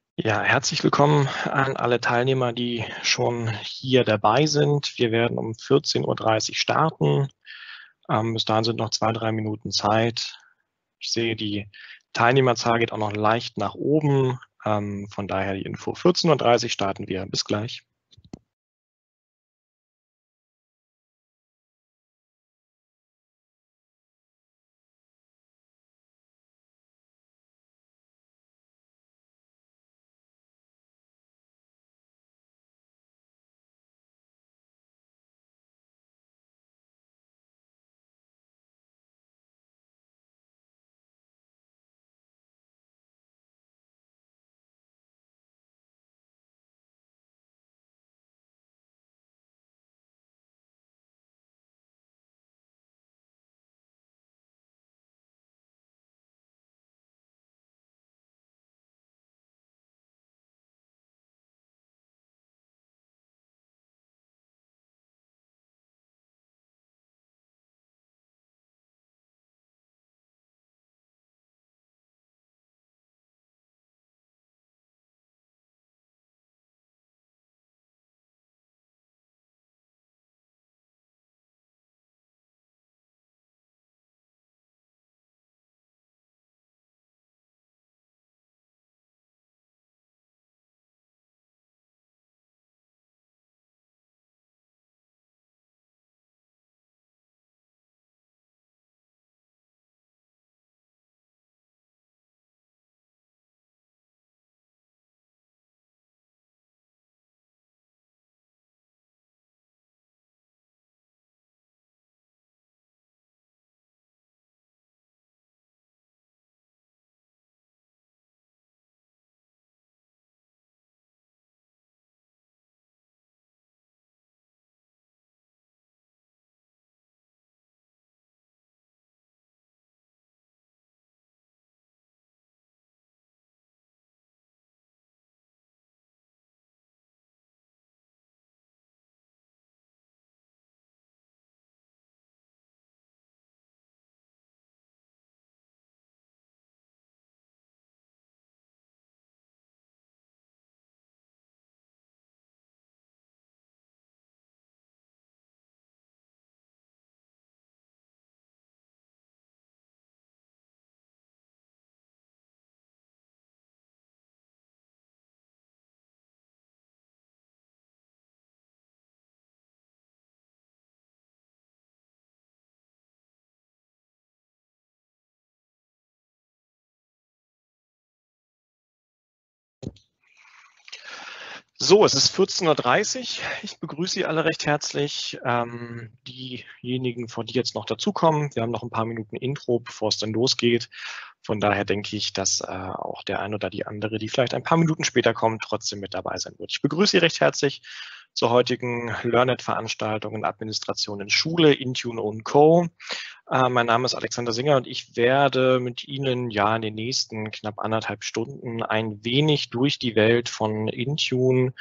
Ja, herzlich willkommen an alle Teilnehmer, die schon hier dabei sind. Wir werden um 14:30 Uhr starten. Bis dahin sind noch 2, 3 Minuten Zeit. Ich sehe, die Teilnehmerzahl geht auch noch leicht nach oben. Von daher die Info. 14:30 Uhr starten wir. Bis gleich. So, es ist 14:30 Uhr. Ich begrüße Sie alle recht herzlich. Diejenigen, von die jetzt noch dazukommen, wir haben noch ein paar Minuten Intro, bevor es dann losgeht. Von daher denke ich, dass auch der eine oder die andere, die vielleicht ein paar Minuten später kommt, trotzdem mit dabei sein wird. Ich begrüße Sie recht herzlich zur heutigen LearnIt-Veranstaltung in Administration in Schule, Intune und Co. Mein Name ist Alexander Singer und ich werde mit Ihnen ja in den nächsten knapp 1,5 Stunden ein wenig durch die Welt von Intune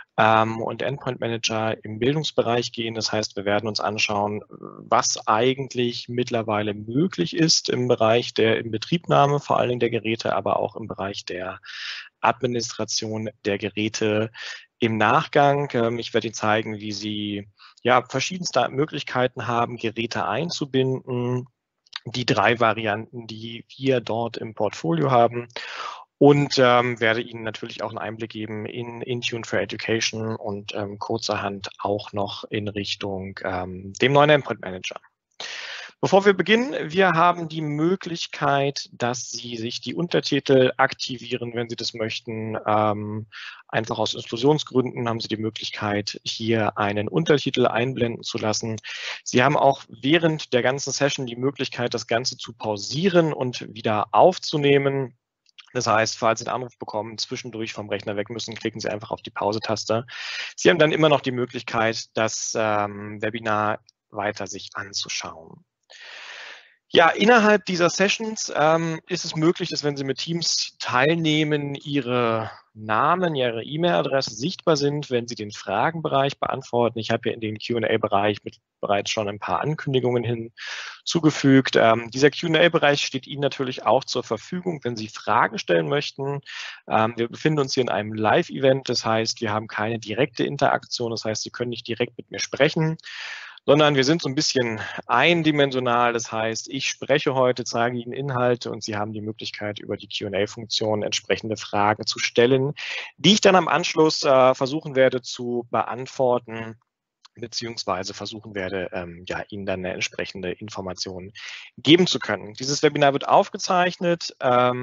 und Endpoint Manager im Bildungsbereich gehen. Das heißt, wir werden uns anschauen, was eigentlich mittlerweile möglich ist im Bereich der Inbetriebnahme, vor allen Dingen der Geräte, aber auch im Bereich der Administration der Geräte im Nachgang. Ich werde Ihnen zeigen, wie Sie ja verschiedenste Möglichkeiten haben, Geräte einzubinden, die 3 Varianten, die wir dort im Portfolio haben. Und werde Ihnen natürlich auch einen Einblick geben in Intune for Education und kurzerhand auch noch in Richtung dem neuen Endpoint Manager. Bevor wir beginnen, wir haben die Möglichkeit, dass Sie sich die Untertitel aktivieren, wenn Sie das möchten. Einfach aus Inklusionsgründen haben Sie die Möglichkeit, hier einen Untertitel einblenden zu lassen. Sie haben auch während der ganzen Session die Möglichkeit, das Ganze zu pausieren und wieder aufzunehmen. Das heißt, falls Sie einen Anruf bekommen, zwischendurch vom Rechner weg müssen, klicken Sie einfach auf die Pause-Taste. Sie haben dann immer noch die Möglichkeit, das Webinar weiter sich anzuschauen. Ja, innerhalb dieser Sessions ist es möglich, dass wenn Sie mit Teams teilnehmen, Ihre Namen, Ihre E-Mail-Adresse sichtbar sind, wenn Sie den Fragenbereich beantworten. Ich habe hier in den Q&A-Bereich bereits schon ein paar Ankündigungen hinzugefügt. Dieser Q&A-Bereich steht Ihnen natürlich auch zur Verfügung, wenn Sie Fragen stellen möchten. Wir befinden uns hier in einem Live-Event, das heißt, wir haben keine direkte Interaktion, das heißt, Sie können nicht direkt mit mir sprechen, sondern wir sind so ein bisschen eindimensional. Das heißt, ich spreche heute, zeige Ihnen Inhalte und Sie haben die Möglichkeit, über die Q&A-Funktion entsprechende Fragen zu stellen, die ich dann am Anschluss versuchen werde zu beantworten, beziehungsweise versuchen werde, ja, Ihnen dann eine entsprechende Information geben zu können. Dieses Webinar wird aufgezeichnet.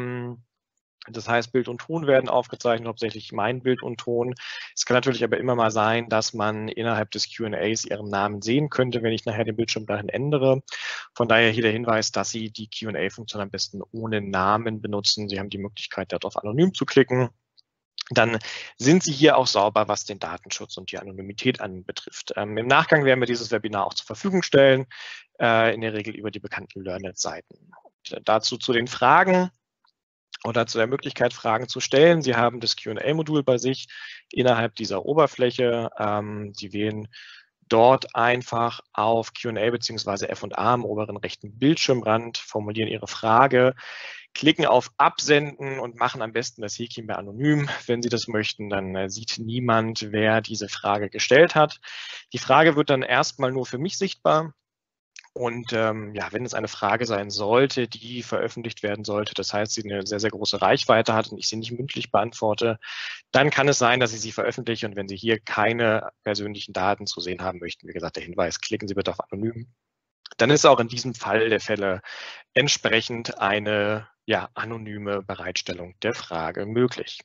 Das heißt, Bild und Ton werden aufgezeichnet, hauptsächlich mein Bild und Ton. Es kann natürlich aber immer mal sein, dass man innerhalb des Q&As Ihren Namen sehen könnte, wenn ich nachher den Bildschirm dahin ändere. Von daher hier der Hinweis, dass Sie die Q&A-Funktion am besten ohne Namen benutzen. Sie haben die Möglichkeit, darauf anonym zu klicken. Dann sind Sie hier auch sauber, was den Datenschutz und die Anonymität anbetrifft. Im Nachgang werden wir dieses Webinar auch zur Verfügung stellen, in der Regel über die bekannten Learnet-Seiten. Dazu zu den Fragen oder zu der Möglichkeit, Fragen zu stellen. Sie haben das Q&A-Modul bei sich innerhalb dieser Oberfläche. Sie wählen dort einfach auf Q&A bzw. F&A am oberen rechten Bildschirmrand, formulieren Ihre Frage, klicken auf Absenden und machen am besten das Häkchen bei Anonym. Wenn Sie das möchten, dann sieht niemand, wer diese Frage gestellt hat. Die Frage wird dann erstmal nur für mich sichtbar. Und ja, wenn es eine Frage sein sollte, die veröffentlicht werden sollte, das heißt, sie eine sehr, sehr große Reichweite hat und ich sie nicht mündlich beantworte, dann kann es sein, dass ich sie veröffentliche. Und wenn Sie hier keine persönlichen Daten zu sehen haben möchten, wie gesagt, der Hinweis, klicken Sie bitte auf Anonym. Dann ist auch in diesem Fall der Fälle entsprechend eine ja, anonyme Bereitstellung der Frage möglich.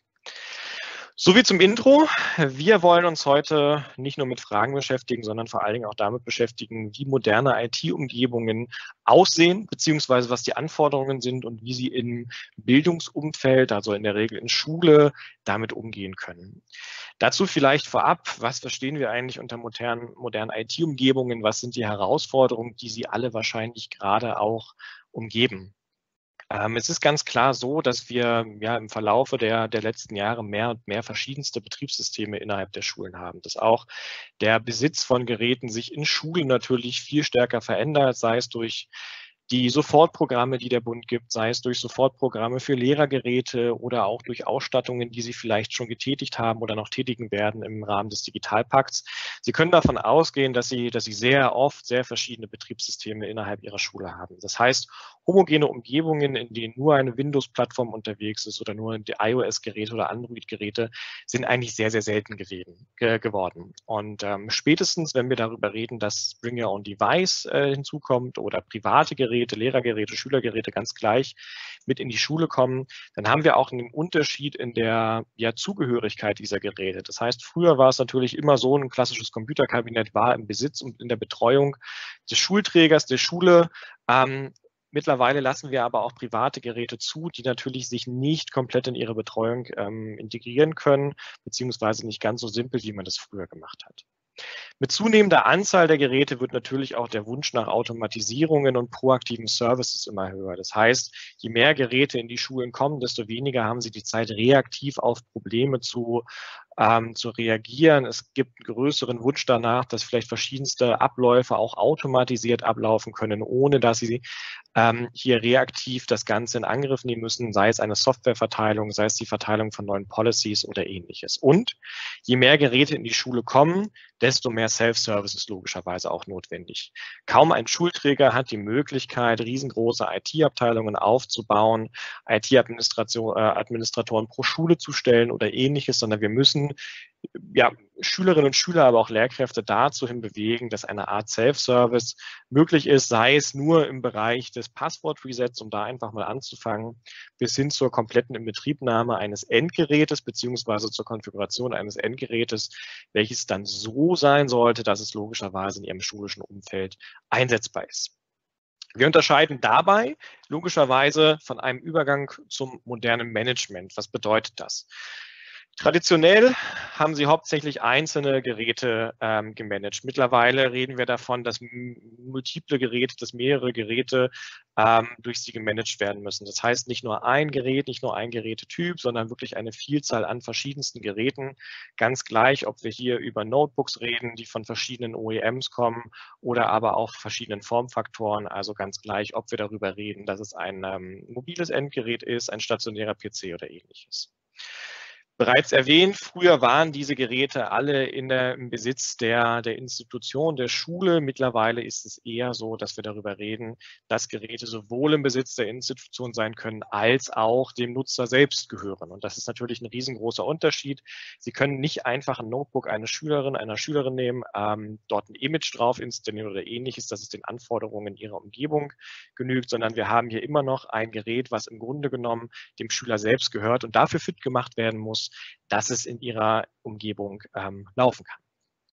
Soviel zum Intro. Wir wollen uns heute nicht nur mit Fragen beschäftigen, sondern vor allen Dingen auch damit beschäftigen, wie moderne IT-Umgebungen aussehen, beziehungsweise was die Anforderungen sind und wie sie im Bildungsumfeld, also in der Regel in Schule, damit umgehen können. Dazu vielleicht vorab, was verstehen wir eigentlich unter modernen IT-Umgebungen? Was sind die Herausforderungen, die Sie alle wahrscheinlich gerade auch umgeben? Es ist ganz klar so, dass wir ja im Verlaufe der letzten Jahre mehr und mehr verschiedenste Betriebssysteme innerhalb der Schulen haben, dass auch der Besitz von Geräten sich in Schulen natürlich viel stärker verändert, sei es durch die Sofortprogramme, die der Bund gibt, sei es durch Sofortprogramme für Lehrergeräte oder auch durch Ausstattungen, die Sie vielleicht schon getätigt haben oder noch tätigen werden im Rahmen des Digitalpakts. Sie können davon ausgehen, dass Sie sehr oft sehr verschiedene Betriebssysteme innerhalb Ihrer Schule haben. Das heißt, homogene Umgebungen, in denen nur eine Windows-Plattform unterwegs ist oder nur die iOS-Geräte oder Android-Geräte, sind eigentlich sehr, sehr selten geworden. Und spätestens, wenn wir darüber reden, dass Bring Your Own Device hinzukommt oder private Geräte, Lehrergeräte, Schülergeräte ganz gleich mit in die Schule kommen, dann haben wir auch einen Unterschied in der Zugehörigkeit dieser Geräte. Das heißt, früher war es natürlich immer so, ein klassisches Computerkabinett war im Besitz und in der Betreuung des Schulträgers, der Schule. Mittlerweile lassen wir aber auch private Geräte zu, die natürlich sich nicht komplett in ihre Betreuung integrieren können, beziehungsweise nicht ganz so simpel, wie man das früher gemacht hat. Mit zunehmender Anzahl der Geräte wird natürlich auch der Wunsch nach Automatisierungen und proaktiven Services immer höher. Das heißt, je mehr Geräte in die Schulen kommen, desto weniger haben sie die Zeit, reaktiv auf Probleme zu reagieren. Es gibt einen größeren Wunsch danach, dass vielleicht verschiedenste Abläufe auch automatisiert ablaufen können, ohne dass sie hier reaktiv das Ganze in Angriff nehmen müssen, sei es eine Softwareverteilung, sei es die Verteilung von neuen Policies oder ähnliches. Und je mehr Geräte in die Schule kommen, desto mehr Self-Service ist logischerweise auch notwendig. Kaum ein Schulträger hat die Möglichkeit, riesengroße IT-Abteilungen aufzubauen, IT-Administratoren pro Schule zu stellen oder ähnliches, sondern wir müssen Schülerinnen und Schüler, aber auch Lehrkräfte dazu hin bewegen, dass eine Art Self-Service möglich ist, sei es nur im Bereich des Passwort-Resets, um da einfach mal anzufangen, bis hin zur kompletten Inbetriebnahme eines Endgerätes beziehungsweise zur Konfiguration eines Endgerätes, welches dann so sein sollte, dass es logischerweise in Ihrem schulischen Umfeld einsetzbar ist. Wir unterscheiden dabei logischerweise von einem Übergang zum modernen Management. Was bedeutet das? Traditionell haben sie hauptsächlich einzelne Geräte gemanagt. Mittlerweile reden wir davon, dass multiple Geräte, dass mehrere Geräte durch sie gemanagt werden müssen. Das heißt nicht nur ein Gerät, nicht nur ein Gerätetyp, sondern wirklich eine Vielzahl an verschiedensten Geräten. Ganz gleich, ob wir hier über Notebooks reden, die von verschiedenen OEMs kommen oder aber auch verschiedenen Formfaktoren. Also ganz gleich, ob wir darüber reden, dass es ein mobiles Endgerät ist, ein stationärer PC oder ähnliches. Bereits erwähnt, früher waren diese Geräte alle im Besitz der Institution, der Schule. Mittlerweile ist es eher so, dass wir darüber reden, dass Geräte sowohl im Besitz der Institution sein können, als auch dem Nutzer selbst gehören. Und das ist natürlich ein riesengroßer Unterschied. Sie können nicht einfach ein Notebook einer Schülerin nehmen, dort ein Image drauf installieren oder ähnliches, dass es den Anforderungen ihrer Umgebung genügt, sondern wir haben hier immer noch ein Gerät, was im Grunde genommen dem Schüler selbst gehört und dafür fit gemacht werden muss, dass es in ihrer Umgebung laufen kann.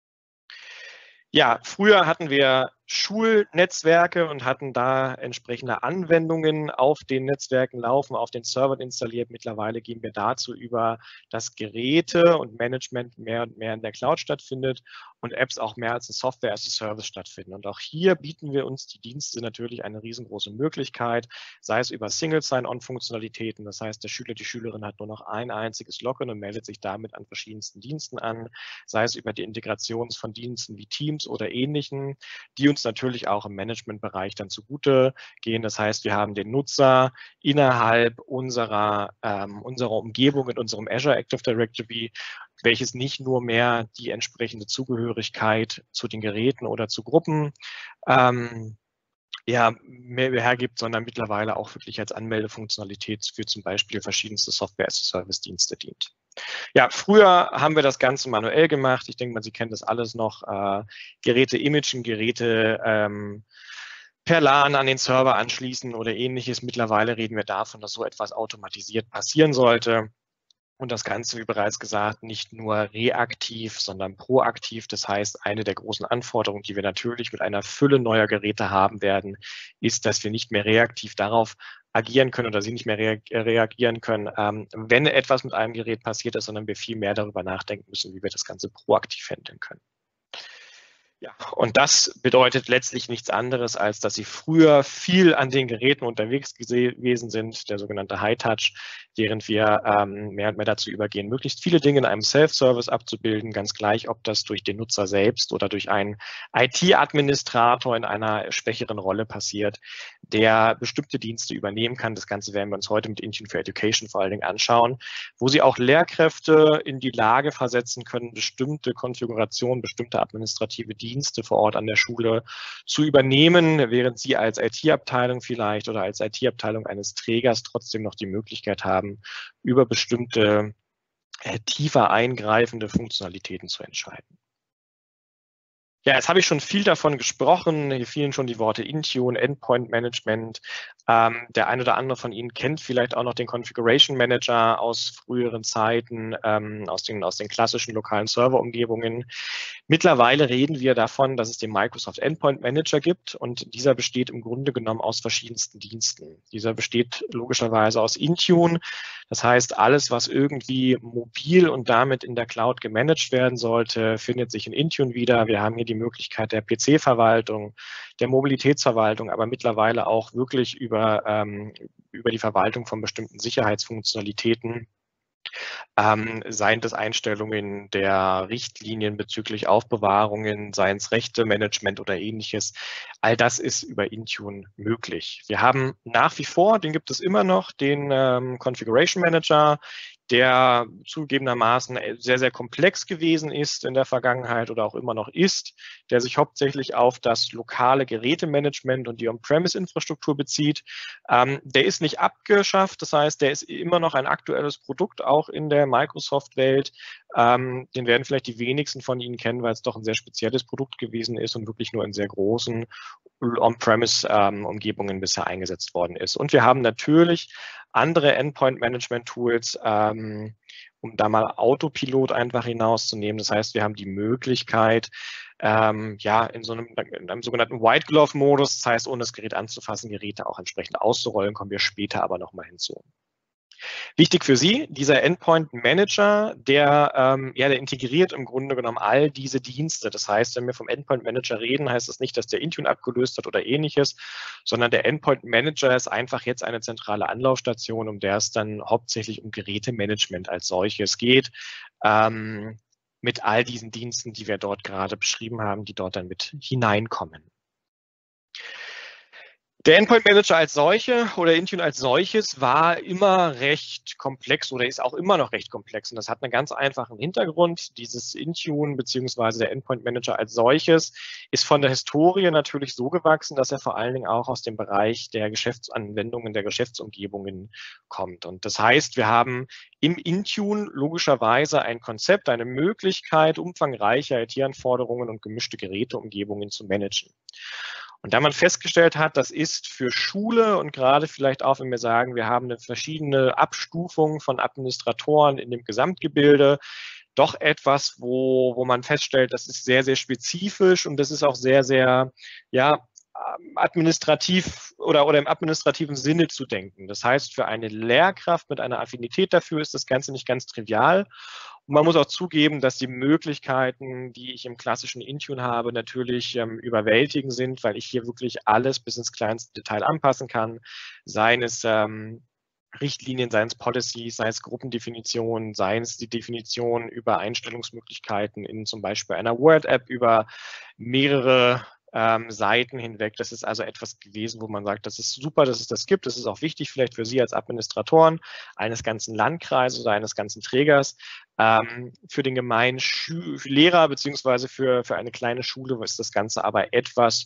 Ja, früher hatten wir Schulnetzwerke und hatten da entsprechende Anwendungen auf den Netzwerken laufen, auf den Servern installiert. Mittlerweile gehen wir dazu über, dass Geräte und Management mehr und mehr in der Cloud stattfindet und Apps auch mehr als eine Software as a Service stattfinden. Und auch hier bieten wir uns die Dienste natürlich eine riesengroße Möglichkeit, sei es über Single Sign-On-Funktionalitäten. Das heißt, der Schüler, die Schülerin hat nur noch ein einziges Login und meldet sich damit an verschiedensten Diensten an, sei es über die Integration von Diensten wie Teams oder ähnlichen, die uns natürlich auch im Managementbereich dann zugute gehen. Das heißt, wir haben den Nutzer innerhalb unserer Umgebung in unserem Azure Active Directory, welches nicht nur mehr die entsprechende Zugehörigkeit zu den Geräten oder zu Gruppen mehr hergibt, sondern mittlerweile auch wirklich als Anmeldefunktionalität für zum Beispiel verschiedenste Software-as-a-Service-Dienste dient. Ja, früher haben wir das Ganze manuell gemacht. Ich denke mal, Sie kennen das alles noch. Geräte imagen, Geräte per LAN an den Server anschließen oder ähnliches. Mittlerweile reden wir davon, dass so etwas automatisiert passieren sollte. Und das Ganze, wie bereits gesagt, nicht nur reaktiv, sondern proaktiv. Das heißt, eine der großen Anforderungen, die wir natürlich mit einer Fülle neuer Geräte haben werden, ist, dass wir nicht mehr reaktiv darauf agieren können oder sie nicht mehr reagieren können, wenn etwas mit einem Gerät passiert ist, sondern wir viel mehr darüber nachdenken müssen, wie wir das Ganze proaktiv handeln können. Ja, und das bedeutet letztlich nichts anderes, als dass Sie früher viel an den Geräten unterwegs gewesen sind, der sogenannte High Touch, während wir mehr und mehr dazu übergehen, möglichst viele Dinge in einem Self-Service abzubilden, ganz gleich, ob das durch den Nutzer selbst oder durch einen IT-Administrator in einer schwächeren Rolle passiert, der bestimmte Dienste übernehmen kann. Das Ganze werden wir uns heute mit Intune for Education vor allen Dingen anschauen, wo Sie auch Lehrkräfte in die Lage versetzen können, bestimmte Konfigurationen, bestimmte administrative Dienste vor Ort an der Schule zu übernehmen, während Sie als IT-Abteilung vielleicht oder als IT-Abteilung eines Trägers trotzdem noch die Möglichkeit haben, über bestimmte tiefer eingreifende Funktionalitäten zu entscheiden. Ja, jetzt habe ich schon viel davon gesprochen. Hier fielen schon die Worte Intune, Endpoint Management. Der ein oder andere von Ihnen kennt vielleicht auch noch den Configuration Manager aus früheren Zeiten, aus den klassischen lokalen Serverumgebungen. Mittlerweile reden wir davon, dass es den Microsoft Endpoint Manager gibt und dieser besteht im Grunde genommen aus verschiedensten Diensten. Dieser besteht logischerweise aus Intune. Das heißt, alles, was irgendwie mobil und damit in der Cloud gemanagt werden sollte, findet sich in Intune wieder. Wir haben hier die Möglichkeit der PC-Verwaltung, der Mobilitätsverwaltung, aber mittlerweile auch wirklich über die Verwaltung von bestimmten Sicherheitsfunktionalitäten, seien das Einstellungen der Richtlinien bezüglich Aufbewahrungen, seien es Rechtemanagement oder ähnliches. All das ist über Intune möglich. Wir haben nach wie vor, den gibt es immer noch, den Configuration Manager, der zugegebenermaßen sehr, sehr komplex gewesen ist in der Vergangenheit oder auch immer noch ist, der sich hauptsächlich auf das lokale Gerätemanagement und die On-Premise-Infrastruktur bezieht. Der ist nicht abgeschafft, das heißt, der ist immer noch ein aktuelles Produkt, auch in der Microsoft-Welt. Den werden vielleicht die wenigsten von Ihnen kennen, weil es doch ein sehr spezielles Produkt gewesen ist und wirklich nur in sehr großen On-Premise-Umgebungen bisher eingesetzt worden ist. Und wir haben natürlich andere Endpoint-Management-Tools, um da mal Autopilot einfach hinauszunehmen. Das heißt, wir haben die Möglichkeit, in einem sogenannten White-Glove-Modus, das heißt, ohne das Gerät anzufassen, Geräte auch entsprechend auszurollen, kommen wir später aber nochmal hinzu. Wichtig für Sie, dieser Endpoint Manager, der integriert im Grunde genommen all diese Dienste. Das heißt, wenn wir vom Endpoint Manager reden, heißt das nicht, dass der Intune abgelöst hat oder ähnliches, sondern der Endpoint Manager ist einfach jetzt eine zentrale Anlaufstation, um der es dann hauptsächlich um Gerätemanagement als solches geht, mit all diesen Diensten, die wir dort gerade beschrieben haben, die dort dann mit hineinkommen. Der Endpoint Manager als solche oder Intune als solches war immer recht komplex oder ist auch immer noch recht komplex. Und das hat einen ganz einfachen Hintergrund. Dieses Intune bzw. der Endpoint Manager als solches ist von der Historie natürlich so gewachsen, dass er vor allen Dingen auch aus dem Bereich der Geschäftsanwendungen, der Geschäftsumgebungen kommt. Und das heißt, wir haben im Intune logischerweise ein Konzept, eine Möglichkeit, umfangreiche IT-Anforderungen und gemischte Geräteumgebungen zu managen. Und da man festgestellt hat, das ist für Schule und gerade vielleicht auch, wenn wir sagen, wir haben eine verschiedene Abstufung von Administratoren in dem Gesamtgebilde, doch etwas, wo man feststellt, das ist sehr, sehr spezifisch und das ist auch sehr, sehr, ja, administrativ oder im administrativen Sinne zu denken. Das heißt, für eine Lehrkraft mit einer Affinität dafür ist das Ganze nicht ganz trivial. Und man muss auch zugeben, dass die Möglichkeiten, die ich im klassischen Intune habe, natürlich überwältigend sind, weil ich hier wirklich alles bis ins kleinste Detail anpassen kann, seien es Richtlinien, seien es Policies, sei es Gruppendefinitionen, seien es die Definition über Einstellungsmöglichkeiten in zum Beispiel einer Word-App über mehrere Seiten hinweg. Das ist also etwas gewesen, wo man sagt, das ist super, dass es das gibt. Das ist auch wichtig vielleicht für Sie als Administratoren eines ganzen Landkreises oder eines ganzen Trägers. Für den gemeinen Lehrer beziehungsweise für eine kleine Schule ist das Ganze aber etwas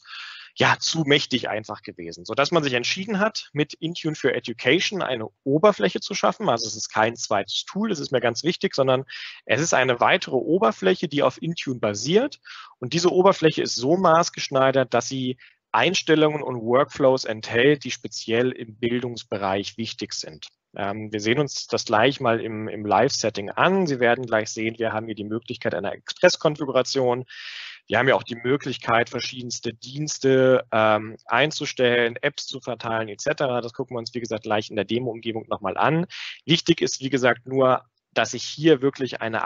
zu mächtig einfach gewesen, sodass man sich entschieden hat, mit Intune für Education eine Oberfläche zu schaffen. Also es ist kein zweites Tool, das ist mir ganz wichtig, sondern es ist eine weitere Oberfläche, die auf Intune basiert. Und diese Oberfläche ist so maßgeschneidert, dass sie Einstellungen und Workflows enthält, die speziell im Bildungsbereich wichtig sind. Wir sehen uns das gleich mal im Live-Setting an. Sie werden gleich sehen, wir haben hier die Möglichkeit einer Express-Konfiguration. Wir haben ja auch die Möglichkeit, verschiedenste Dienste einzustellen, Apps zu verteilen etc. Das gucken wir uns, wie gesagt, gleich in der Demo-Umgebung nochmal an. Wichtig ist, wie gesagt, nur, dass ich hier wirklich eine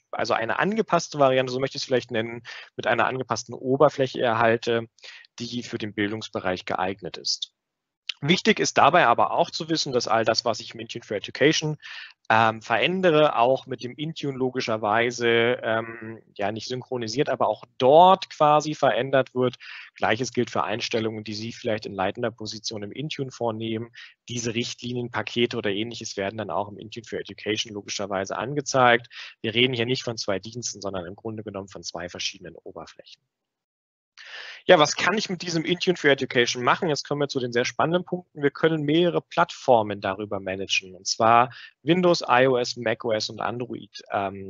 angepasste Variante, so möchte ich es vielleicht nennen, mit einer angepassten Oberfläche erhalte, die für den Bildungsbereich geeignet ist. Wichtig ist dabei aber auch zu wissen, dass all das, was ich im Intune for Education verändere, auch mit dem Intune logischerweise nicht synchronisiert, aber auch dort quasi verändert wird. Gleiches gilt für Einstellungen, die Sie vielleicht in leitender Position im Intune vornehmen. Diese Richtlinien, Pakete oder ähnliches werden dann auch im Intune for Education logischerweise angezeigt. Wir reden hier nicht von zwei Diensten, sondern im Grunde genommen von zwei verschiedenen Oberflächen. Ja, was kann ich mit diesem Intune for Education machen? Jetzt kommen wir zu den sehr spannenden Punkten. Wir können mehrere Plattformen darüber managen, und zwar Windows, iOS, macOS und Android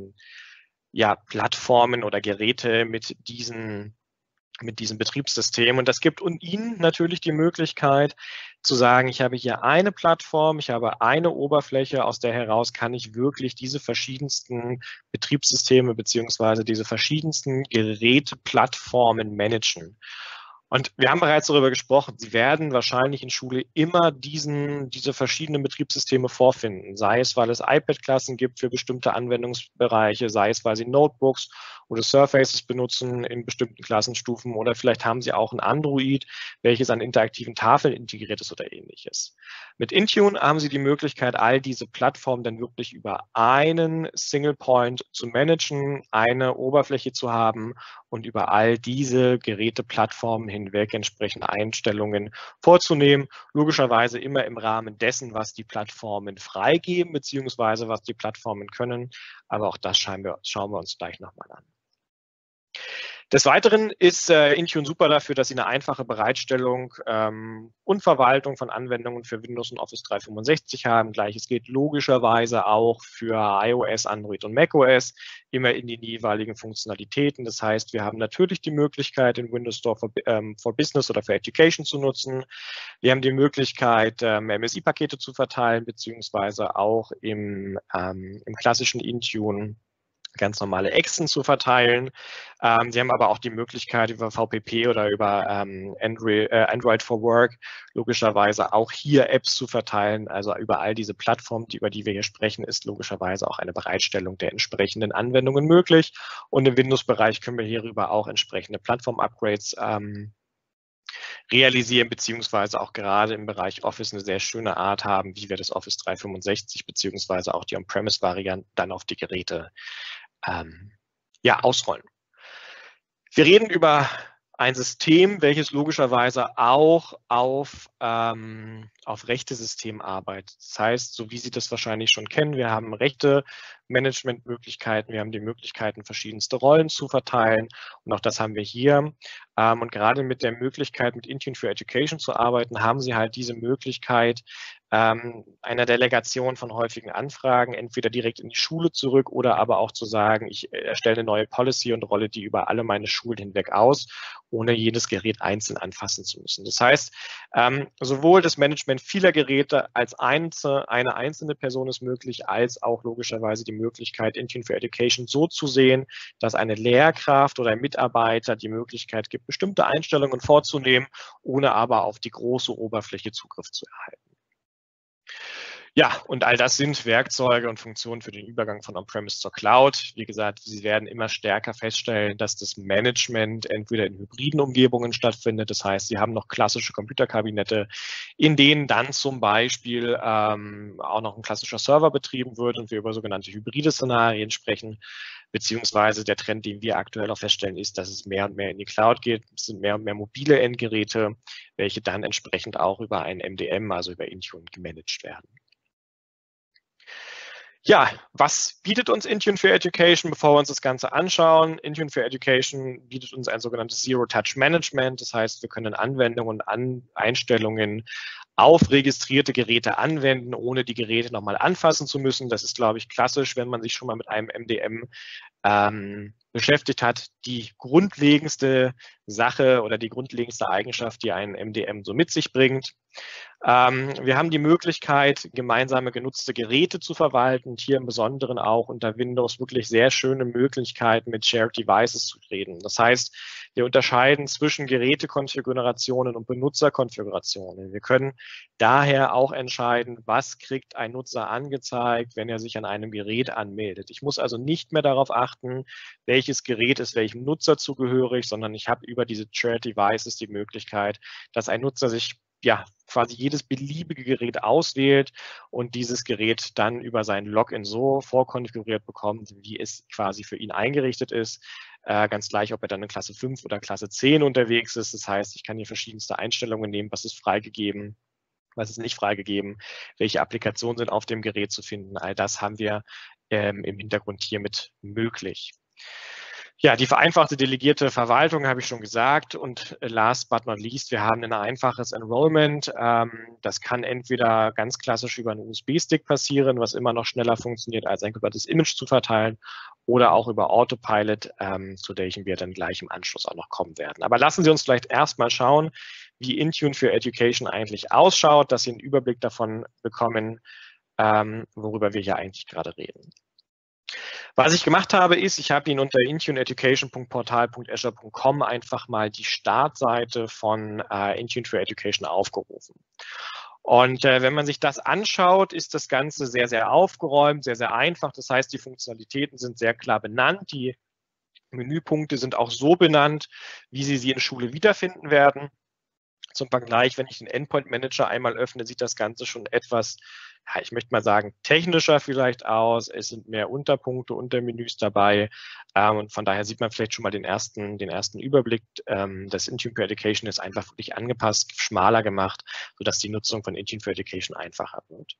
Plattformen oder Geräte mit diesem Betriebssystem. Und das gibt Ihnen natürlich die Möglichkeit zu sagen, ich habe hier eine Plattform, ich habe eine Oberfläche, aus der heraus kann ich wirklich diese verschiedensten Betriebssysteme beziehungsweise diese verschiedensten Geräteplattformen managen. Und wir haben bereits darüber gesprochen, Sie werden wahrscheinlich in Schule immer diese verschiedenen Betriebssysteme vorfinden, sei es, weil es iPad-Klassen gibt für bestimmte Anwendungsbereiche, sei es, weil Sie Notebooks oder Surfaces benutzen in bestimmten Klassenstufen oder vielleicht haben Sie auch ein Android, welches an interaktiven Tafeln integriert ist oder ähnliches. Mit Intune haben Sie die Möglichkeit, all diese Plattformen dann wirklich über einen Single Point zu managen, eine Oberfläche zu haben und über all diese Geräteplattformen hinweg entsprechende Einstellungen vorzunehmen. Logischerweise immer im Rahmen dessen, was die Plattformen freigeben, beziehungsweise was die Plattformen können. Aber auch das schauen wir uns gleich nochmal an. Des Weiteren ist Intune super dafür, dass Sie eine einfache Bereitstellung und Verwaltung von Anwendungen für Windows und Office 365 haben. Gleiches gilt logischerweise auch für iOS, Android und macOS, immer in den jeweiligen Funktionalitäten. Das heißt, wir haben natürlich die Möglichkeit, den Windows Store for Business oder für Education zu nutzen. Wir haben die Möglichkeit, MSI-Pakete zu verteilen, beziehungsweise auch im klassischen Intune ganz normale Exen zu verteilen. Sie haben aber auch die Möglichkeit, über VPP oder über Android for Work logischerweise auch hier Apps zu verteilen. Also über all diese Plattformen, über die wir hier sprechen, ist logischerweise auch eine Bereitstellung der entsprechenden Anwendungen möglich. Und im Windows-Bereich können wir hierüber auch entsprechende Plattform-Upgrades realisieren, beziehungsweise auch gerade im Bereich Office eine sehr schöne Art haben, wie wir das Office 365 beziehungsweise auch die On-Premise-Variante dann auf die Geräte ausrollen. Wir reden über ein System, welches logischerweise auch auf Rechte-System arbeitet. Das heißt, so wie Sie das wahrscheinlich schon kennen, wir haben Rechte-Management-Möglichkeiten, wir haben die Möglichkeiten, verschiedenste Rollen zu verteilen und auch das haben wir hier. Und gerade mit der Möglichkeit, mit Intune for Education zu arbeiten, haben Sie halt diese Möglichkeit, einer Delegation von häufigen Anfragen, entweder direkt in die Schule zurück oder aber auch zu sagen, ich erstelle eine neue Policy und rolle die über alle meine Schulen hinweg aus, ohne jedes Gerät einzeln anfassen zu müssen. Das heißt, sowohl das Management vieler Geräte als eine einzelne Person ist möglich, als auch logischerweise die Möglichkeit, Intune for Education so zu sehen, dass eine Lehrkraft oder ein Mitarbeiter die Möglichkeit gibt, bestimmte Einstellungen vorzunehmen, ohne aber auf die große Oberfläche Zugriff zu erhalten. Ja, und all das sind Werkzeuge und Funktionen für den Übergang von On-Premise zur Cloud. Wie gesagt, Sie werden immer stärker feststellen, dass das Management entweder in hybriden Umgebungen stattfindet. Das heißt, Sie haben noch klassische Computerkabinette, in denen dann zum Beispiel auch noch ein klassischer Server betrieben wird und wir über sogenannte hybride Szenarien sprechen. Beziehungsweise der Trend, den wir aktuell auch feststellen, ist, dass es mehr und mehr in die Cloud geht. Es sind mehr und mehr mobile Endgeräte, welche dann entsprechend auch über ein MDM, also über Intune, gemanagt werden. Ja, was bietet uns Intune for Education, bevor wir uns das Ganze anschauen? Intune for Education bietet uns ein sogenanntes Zero-Touch-Management. Das heißt, wir können Anwendungen und Einstellungen auf registrierte Geräte anwenden, ohne die Geräte nochmal anfassen zu müssen. Das ist, glaube ich, klassisch, wenn man sich schon mal mit einem MDM beschäftigt hat, die grundlegendste Sache oder die grundlegendste Eigenschaft, die ein MDM so mit sich bringt. Wir haben die Möglichkeit, gemeinsame genutzte Geräte zu verwalten und hier im Besonderen auch unter Windows wirklich sehr schöne Möglichkeiten mit Shared Devices zu reden. Das heißt, wir unterscheiden zwischen Gerätekonfigurationen und Benutzerkonfigurationen. Wir können daher auch entscheiden, was kriegt ein Nutzer angezeigt, wenn er sich an einem Gerät anmeldet. Ich muss also nicht mehr darauf achten, welches Gerät ist welchem Nutzer zugehörig, sondern ich habe über diese Shared Devices die Möglichkeit, dass ein Nutzer sich quasi jedes beliebige Gerät auswählt und dieses Gerät dann über sein Login so vorkonfiguriert bekommt, wie es quasi für ihn eingerichtet ist. Ganz gleich, ob er dann in Klasse 5 oder Klasse 10 unterwegs ist. Das heißt, ich kann hier verschiedenste Einstellungen nehmen, was ist freigegeben, was ist nicht freigegeben, welche Applikationen sind auf dem Gerät zu finden. All das haben wir im Hintergrund hiermit möglich. Ja, die vereinfachte delegierte Verwaltung habe ich schon gesagt und last but not least, wir haben ein einfaches Enrollment. Das kann entweder ganz klassisch über einen USB-Stick passieren, was immer noch schneller funktioniert, als ein komplettes Image zu verteilen oder auch über Autopilot, zu welchem wir dann gleich im Anschluss auch noch kommen werden. Aber lassen Sie uns vielleicht erstmal schauen, wie Intune for Education eigentlich ausschaut, dass Sie einen Überblick davon bekommen, worüber wir hier eigentlich gerade reden. Was ich gemacht habe, ist, ich habe Ihnen unter intuneeducation.portal.azure.com einfach mal die Startseite von Intune for Education aufgerufen. Und wenn man sich das anschaut, ist das Ganze sehr, sehr aufgeräumt, sehr, sehr einfach. Das heißt, die Funktionalitäten sind sehr klar benannt. Die Menüpunkte sind auch so benannt, wie Sie sie in Schule wiederfinden werden. Zum Vergleich, wenn ich den Endpoint Manager einmal öffne, sieht das Ganze schon etwas, ja, ich möchte mal sagen, technischer vielleicht aus. Es sind mehr Unterpunkte, Untermenüs dabei. Und von daher sieht man vielleicht schon mal den ersten Überblick. Das Intune for Education ist einfach wirklich angepasst, schmaler gemacht, sodass die Nutzung von Intune for Education einfacher wird.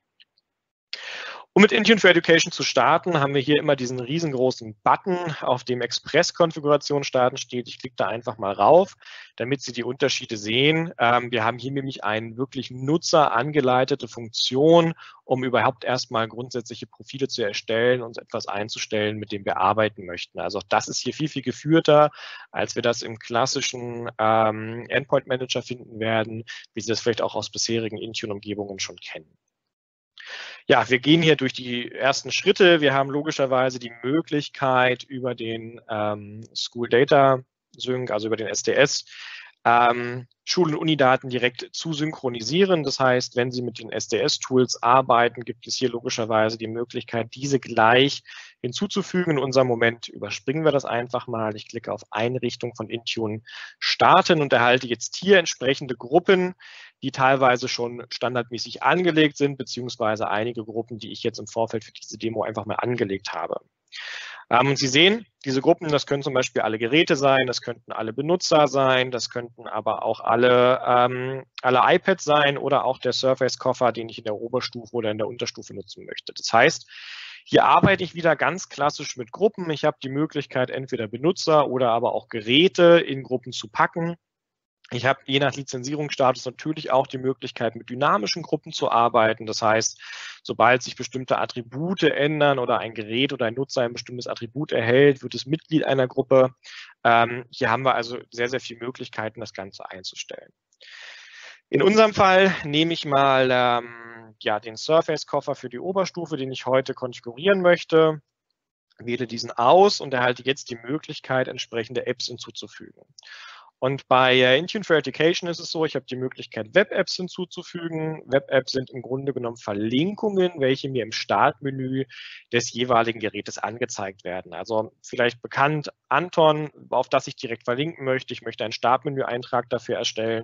Um mit Intune for Education zu starten, haben wir hier immer diesen riesengroßen Button, auf dem Express-Konfiguration starten steht. Ich klicke da einfach mal rauf, damit Sie die Unterschiede sehen. Wir haben hier nämlich eine wirklich nutzerangeleitete Funktion, um überhaupt erstmal grundsätzliche Profile zu erstellen und etwas einzustellen, mit dem wir arbeiten möchten. Also das ist hier viel, viel geführter, als wir das im klassischen Endpoint Manager finden werden, wie Sie das vielleicht auch aus bisherigen Intune-Umgebungen schon kennen. Ja, wir gehen hier durch die ersten Schritte. Wir haben logischerweise die Möglichkeit, über den School Data Sync, also über den SDS, Schul- und Unidaten direkt zu synchronisieren. Das heißt, wenn Sie mit den SDS-Tools arbeiten, gibt es hier logischerweise die Möglichkeit, diese gleich hinzuzufügen. In unserem Moment überspringen wir das einfach mal. Ich klicke auf Einrichtung von Intune starten und erhalte jetzt hier entsprechende Gruppen, die teilweise schon standardmäßig angelegt sind, beziehungsweise einige Gruppen, die ich jetzt im Vorfeld für diese Demo einfach mal angelegt habe. Und Sie sehen, diese Gruppen, das können zum Beispiel alle Geräte sein, das könnten alle Benutzer sein, das könnten aber auch alle iPads sein oder auch der Surface-Koffer, den ich in der Oberstufe oder in der Unterstufe nutzen möchte. Das heißt, hier arbeite ich wieder ganz klassisch mit Gruppen. Ich habe die Möglichkeit, entweder Benutzer oder aber auch Geräte in Gruppen zu packen. Ich habe je nach Lizenzierungsstatus natürlich auch die Möglichkeit, mit dynamischen Gruppen zu arbeiten. Das heißt, sobald sich bestimmte Attribute ändern oder ein Gerät oder ein Nutzer ein bestimmtes Attribut erhält, wird es Mitglied einer Gruppe. Hier haben wir also sehr, sehr viele Möglichkeiten, das Ganze einzustellen. In unserem Fall nehme ich mal den Surface-Koffer für die Oberstufe, den ich heute konfigurieren möchte, wähle diesen aus und erhalte jetzt die Möglichkeit, entsprechende Apps hinzuzufügen. Und bei Intune for Education ist es so, ich habe die Möglichkeit, Web-Apps hinzuzufügen. Web-Apps sind im Grunde genommen Verlinkungen, welche mir im Startmenü des jeweiligen Gerätes angezeigt werden. Also vielleicht bekannt Anton, auf das ich direkt verlinken möchte. Ich möchte einen Startmenü-Eintrag dafür erstellen.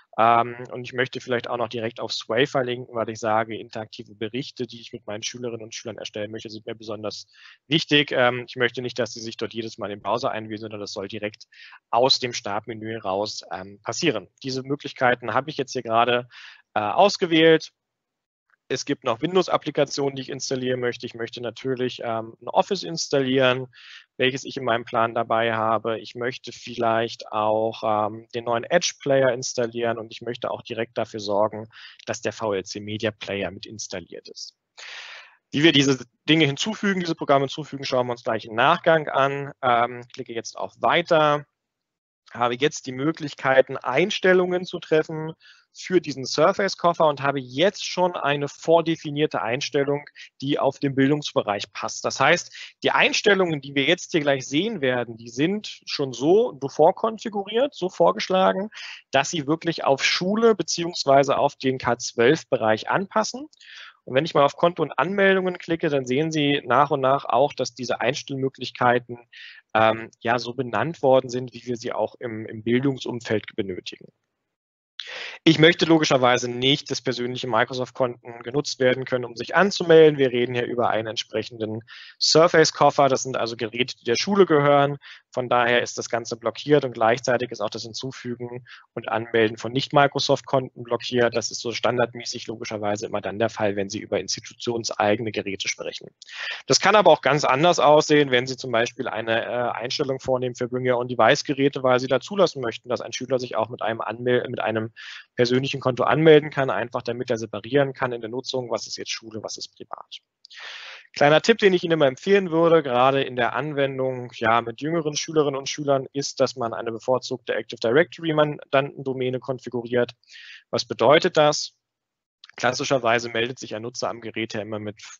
Und ich möchte vielleicht auch noch direkt auf Sway verlinken, weil ich sage, interaktive Berichte, die ich mit meinen Schülerinnen und Schülern erstellen möchte, sind mir besonders wichtig. Ich möchte nicht, dass sie sich dort jedes Mal im Browser einwählen, sondern das soll direkt aus dem Startmenü heraus passieren. Diese Möglichkeiten habe ich jetzt hier gerade ausgewählt. Es gibt noch Windows-Applikationen, die ich installieren möchte. Ich möchte natürlich ein Office installieren, welches ich in meinem Plan dabei habe. Ich möchte vielleicht auch den neuen Edge-Player installieren und ich möchte auch direkt dafür sorgen, dass der VLC Media Player mit installiert ist. Wie wir diese Dinge hinzufügen, diese Programme hinzufügen, schauen wir uns gleich im Nachgang an. Klicke jetzt auf Weiter. Habe jetzt die Möglichkeiten, Einstellungen zu treffen für diesen Surface-Koffer und habe jetzt schon eine vordefinierte Einstellung, die auf den Bildungsbereich passt. Das heißt, die Einstellungen, die wir jetzt hier gleich sehen werden, die sind schon so vorkonfiguriert, so vorgeschlagen, dass sie wirklich auf Schule beziehungsweise auf den K12-Bereich anpassen. Und wenn ich mal auf Konto und Anmeldungen klicke, dann sehen Sie nach und nach auch, dass diese Einstellmöglichkeiten so benannt worden sind, wie wir sie auch im Bildungsumfeld benötigen. Ich möchte logischerweise nicht, dass persönliche Microsoft-Konten genutzt werden können, um sich anzumelden. Wir reden hier über einen entsprechenden Surface-Koffer. Das sind also Geräte, die der Schule gehören. Von daher ist das Ganze blockiert und gleichzeitig ist auch das Hinzufügen und Anmelden von Nicht-Microsoft-Konten blockiert. Das ist so standardmäßig logischerweise immer dann der Fall, wenn Sie über institutionseigene Geräte sprechen. Das kann aber auch ganz anders aussehen, wenn Sie zum Beispiel eine Einstellung vornehmen für Bring-Your-Own-Device-Geräte, weil Sie da zulassen möchten, dass ein Schüler sich auch mit einem persönlichen Konto anmelden kann, einfach damit er separieren kann in der Nutzung, was ist jetzt Schule, was ist privat. Kleiner Tipp, den ich Ihnen immer empfehlen würde, gerade in der Anwendung mit jüngeren Schülerinnen und Schülern, ist, dass man eine bevorzugte Active Directory-Mandantendomäne konfiguriert. Was bedeutet das? Klassischerweise meldet sich ein Nutzer am Gerät ja immer mit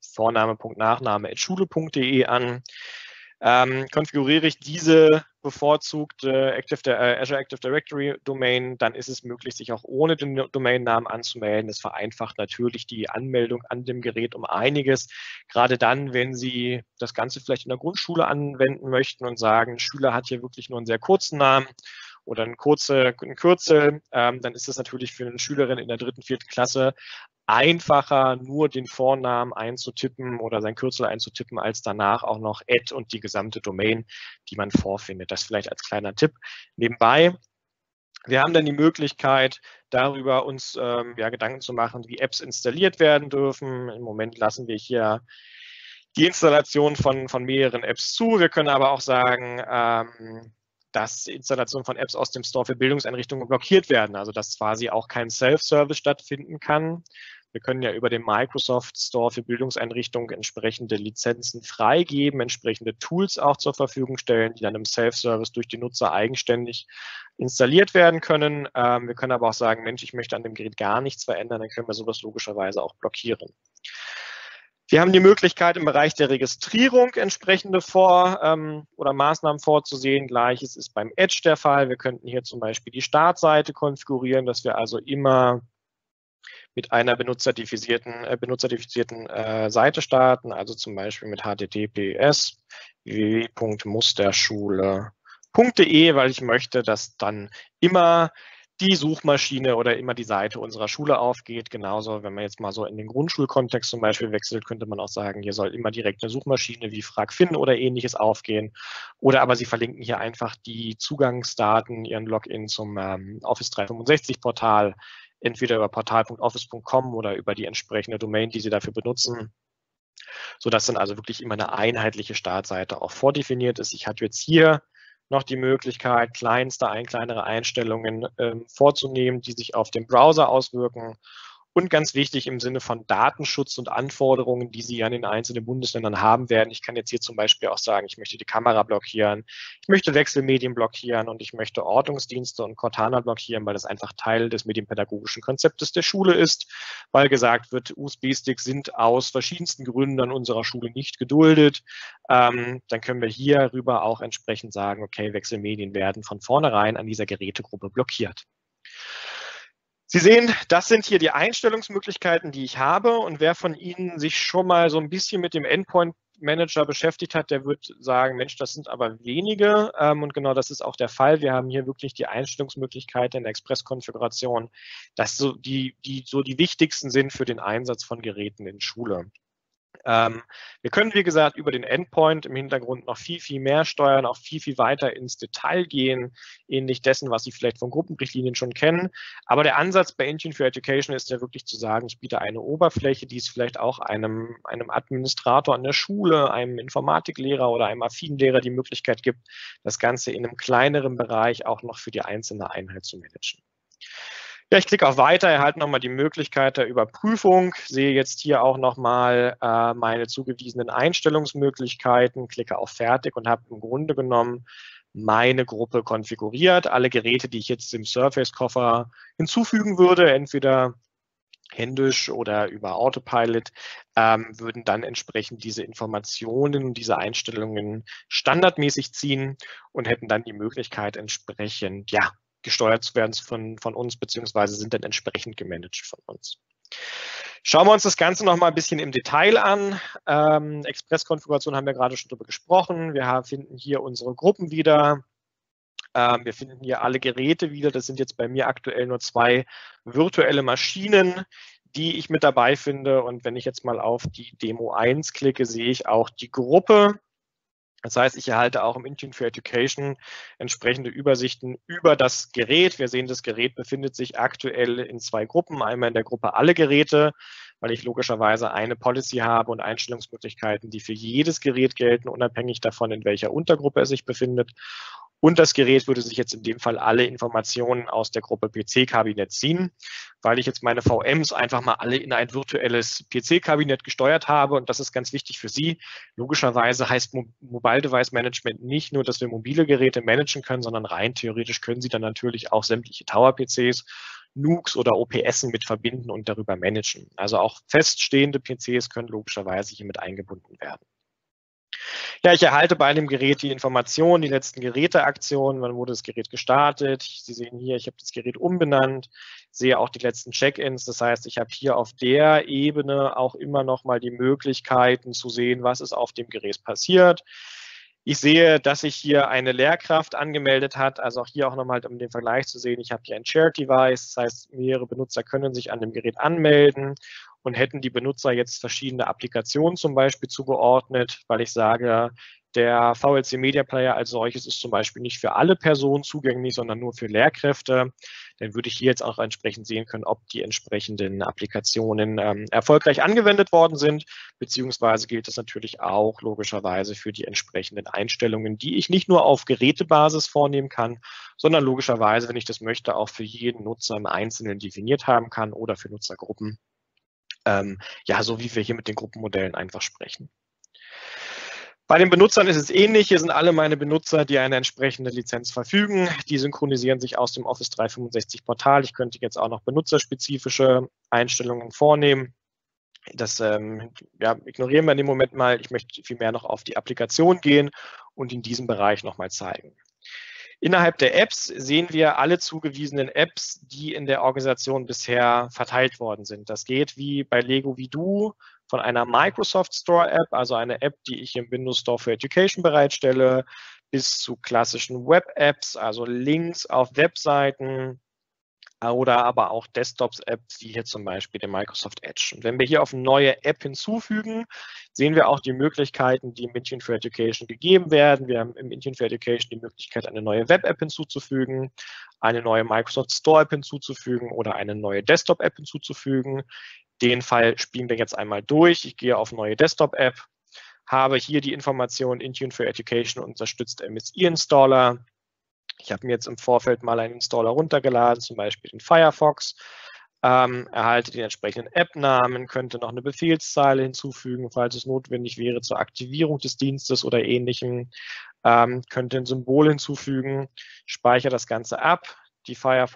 Vorname.Nachname@schule.de an. Konfiguriere ich diese bevorzugte Azure Active Directory Domain, dann ist es möglich, sich auch ohne den Domainnamen anzumelden. Das vereinfacht natürlich die Anmeldung an dem Gerät um einiges. Gerade dann, wenn Sie das Ganze vielleicht in der Grundschule anwenden möchten und sagen, ein Schüler hat hier wirklich nur einen sehr kurzen Namen oder ein Kürzel, dann ist es natürlich für eine Schülerin in der 3., 4. Klasse einfacher, nur den Vornamen einzutippen oder sein Kürzel einzutippen, als danach auch noch Ad und die gesamte Domain, die man vorfindet. Das vielleicht als kleiner Tipp nebenbei. Wir haben dann die Möglichkeit, darüber uns Gedanken zu machen, wie Apps installiert werden dürfen. Im Moment lassen wir hier die Installation von mehreren Apps zu. Wir können aber auch sagen, dass die Installation von Apps aus dem Store für Bildungseinrichtungen blockiert werden, also dass quasi auch kein Self-Service stattfinden kann. Wir können ja über den Microsoft Store für Bildungseinrichtungen entsprechende Lizenzen freigeben, entsprechende Tools auch zur Verfügung stellen, die dann im Self-Service durch die Nutzer eigenständig installiert werden können. Wir können aber auch sagen, Mensch, ich möchte an dem Gerät gar nichts verändern, dann können wir sowas logischerweise auch blockieren. Wir haben die Möglichkeit, im Bereich der Registrierung entsprechende oder Maßnahmen vorzusehen. Gleiches ist beim Edge der Fall. Wir könnten hier zum Beispiel die Startseite konfigurieren, dass wir also immer mit einer benutzerdifizierten Seite starten, also zum Beispiel mit https www.musterschule.de, weil ich möchte, dass dann immer die Suchmaschine oder immer die Seite unserer Schule aufgeht. Genauso, wenn man jetzt mal so in den Grundschulkontext zum Beispiel wechselt, könnte man auch sagen, hier soll immer direkt eine Suchmaschine wie FragFin oder ähnliches aufgehen. Oder aber Sie verlinken hier einfach die Zugangsdaten, Ihren Login zum Office 365 Portal, entweder über portal.office.com oder über die entsprechende Domain, die Sie dafür benutzen, sodass dann also wirklich immer eine einheitliche Startseite auch vordefiniert ist. Ich habe jetzt hier noch die Möglichkeit, kleinere Einstellungen vorzunehmen, die sich auf den Browser auswirken. Und ganz wichtig im Sinne von Datenschutz und Anforderungen, die Sie an den einzelnen Bundesländern haben werden. Ich kann jetzt hier zum Beispiel auch sagen, ich möchte die Kamera blockieren, ich möchte Wechselmedien blockieren und ich möchte Ortungsdienste und Cortana blockieren, weil das einfach Teil des medienpädagogischen Konzeptes der Schule ist, weil gesagt wird, USB-Sticks sind aus verschiedensten Gründen an unserer Schule nicht geduldet. Dann können wir hier rüber auch entsprechend sagen, okay, Wechselmedien werden von vornherein an dieser Gerätegruppe blockiert. Sie sehen, das sind hier die Einstellungsmöglichkeiten, die ich habe. Und wer von Ihnen sich schon mal so ein bisschen mit dem Endpoint Manager beschäftigt hat, der wird sagen, Mensch, das sind aber wenige. Und genau das ist auch der Fall. Wir haben hier wirklich die Einstellungsmöglichkeiten in der Express-Konfiguration, dass so die wichtigsten sind für den Einsatz von Geräten in Schule. Wir können, wie gesagt, über den Endpoint im Hintergrund noch viel mehr steuern, auch viel weiter ins Detail gehen, ähnlich dessen, was Sie vielleicht von Gruppenrichtlinien schon kennen. Aber der Ansatz bei Intune for Education ist ja wirklich zu sagen, ich biete eine Oberfläche, die es vielleicht auch einem Administrator an der Schule, einem Informatiklehrer oder einem affinen Lehrer die Möglichkeit gibt, das Ganze in einem kleineren Bereich auch noch für die einzelne Einheit zu managen. Ja, ich klicke auf Weiter, erhalte nochmal die Möglichkeit der Überprüfung, sehe jetzt hier auch nochmal meine zugewiesenen Einstellungsmöglichkeiten, klicke auf Fertig und habe im Grunde genommen meine Gruppe konfiguriert. Alle Geräte, die ich jetzt im Surface-Koffer hinzufügen würde, entweder händisch oder über Autopilot, würden dann entsprechend diese Informationen und diese Einstellungen standardmäßig ziehen und hätten dann die Möglichkeit entsprechend, ja, gesteuert zu werden von uns, beziehungsweise sind dann entsprechend gemanagt von uns. Schauen wir uns das Ganze noch mal ein bisschen im Detail an. Express-Konfiguration haben wir gerade schon drüber gesprochen. Wir finden hier unsere Gruppen wieder. Wir finden hier alle Geräte wieder. Das sind jetzt bei mir aktuell nur 2 virtuelle Maschinen, die ich mit dabei finde. Und wenn ich jetzt mal auf die Demo 1 klicke, sehe ich auch die Gruppe. Das heißt, ich erhalte auch im Intune for Education entsprechende Übersichten über das Gerät. Wir sehen, das Gerät befindet sich aktuell in 2 Gruppen. Einmal in der Gruppe alle Geräte, weil ich logischerweise eine Policy habe und Einstellungsmöglichkeiten, die für jedes Gerät gelten, unabhängig davon, in welcher Untergruppe es sich befindet. Und das Gerät würde sich jetzt in dem Fall alle Informationen aus der Gruppe PC-Kabinett ziehen, weil ich jetzt meine VMs einfach mal alle in ein virtuelles PC-Kabinett gesteuert habe. Und das ist ganz wichtig für Sie. Logischerweise heißt Mobile Device Management nicht nur, dass wir mobile Geräte managen können, sondern rein theoretisch können Sie dann natürlich auch sämtliche Tower-PCs, NUCs oder OPS mit verbinden und darüber managen. Also auch feststehende PCs können logischerweise hier mit eingebunden werden. Ja, ich erhalte bei dem Gerät die Informationen, die letzten Geräteaktionen, wann wurde das Gerät gestartet. Sie sehen hier, ich habe das Gerät umbenannt, sehe auch die letzten Check-ins. Das heißt, ich habe hier auf der Ebene auch immer noch mal die Möglichkeiten zu sehen, was ist auf dem Gerät passiert. Ich sehe, dass sich hier eine Lehrkraft angemeldet hat, also auch hier auch nochmal, um den Vergleich zu sehen, ich habe hier ein Shared Device, das heißt, mehrere Benutzer können sich an dem Gerät anmelden und hätten die Benutzer jetzt verschiedene Applikationen zum Beispiel zugeordnet, weil ich sage, der VLC Media Player als solches ist zum Beispiel nicht für alle Personen zugänglich, sondern nur für Lehrkräfte. Dann würde ich hier jetzt auch entsprechend sehen können, ob die entsprechenden Applikationen erfolgreich angewendet worden sind, beziehungsweise gilt das natürlich auch logischerweise für die entsprechenden Einstellungen, die ich nicht nur auf Gerätebasis vornehmen kann, sondern logischerweise, wenn ich das möchte, auch für jeden Nutzer im Einzelnen definiert haben kann oder für Nutzergruppen. ja, so wie wir hier mit den Gruppenmodellen einfach sprechen. Bei den Benutzern ist es ähnlich. Hier sind alle meine Benutzer, die eine entsprechende Lizenz verfügen. Die synchronisieren sich aus dem Office 365 Portal. Ich könnte jetzt auch noch benutzerspezifische Einstellungen vornehmen. Das ja, ignorieren wir in dem Moment mal. Ich möchte vielmehr noch auf die Applikation gehen und in diesem Bereich nochmal zeigen. Innerhalb der Apps sehen wir alle zugewiesenen Apps, die in der Organisation bisher verteilt worden sind. Das geht wie bei Lego wie Du von einer Microsoft Store App, also eine App, die ich im Windows Store for Education bereitstelle, bis zu klassischen Web-Apps, also Links auf Webseiten oder aber auch Desktops-Apps, wie hier zum Beispiel der Microsoft Edge. Und wenn wir hier auf eine neue App hinzufügen, sehen wir auch die Möglichkeiten, die im Intune for Education gegeben werden. Wir haben im Intune for Education die Möglichkeit, eine neue Web-App hinzuzufügen, eine neue Microsoft Store-App hinzuzufügen oder eine neue Desktop-App hinzuzufügen. Den Fall spielen wir jetzt einmal durch. Ich gehe auf neue Desktop-App, habe hier die Information, Intune for Education unterstützt MSI-Installer. Ich habe mir jetzt im Vorfeld mal einen Installer runtergeladen, zum Beispiel den Firefox, erhalte den entsprechenden App-Namen, könnte noch eine Befehlszeile hinzufügen, falls es notwendig wäre zur Aktivierung des Dienstes oder Ähnlichem, könnte ein Symbol hinzufügen, speichere das Ganze ab. Die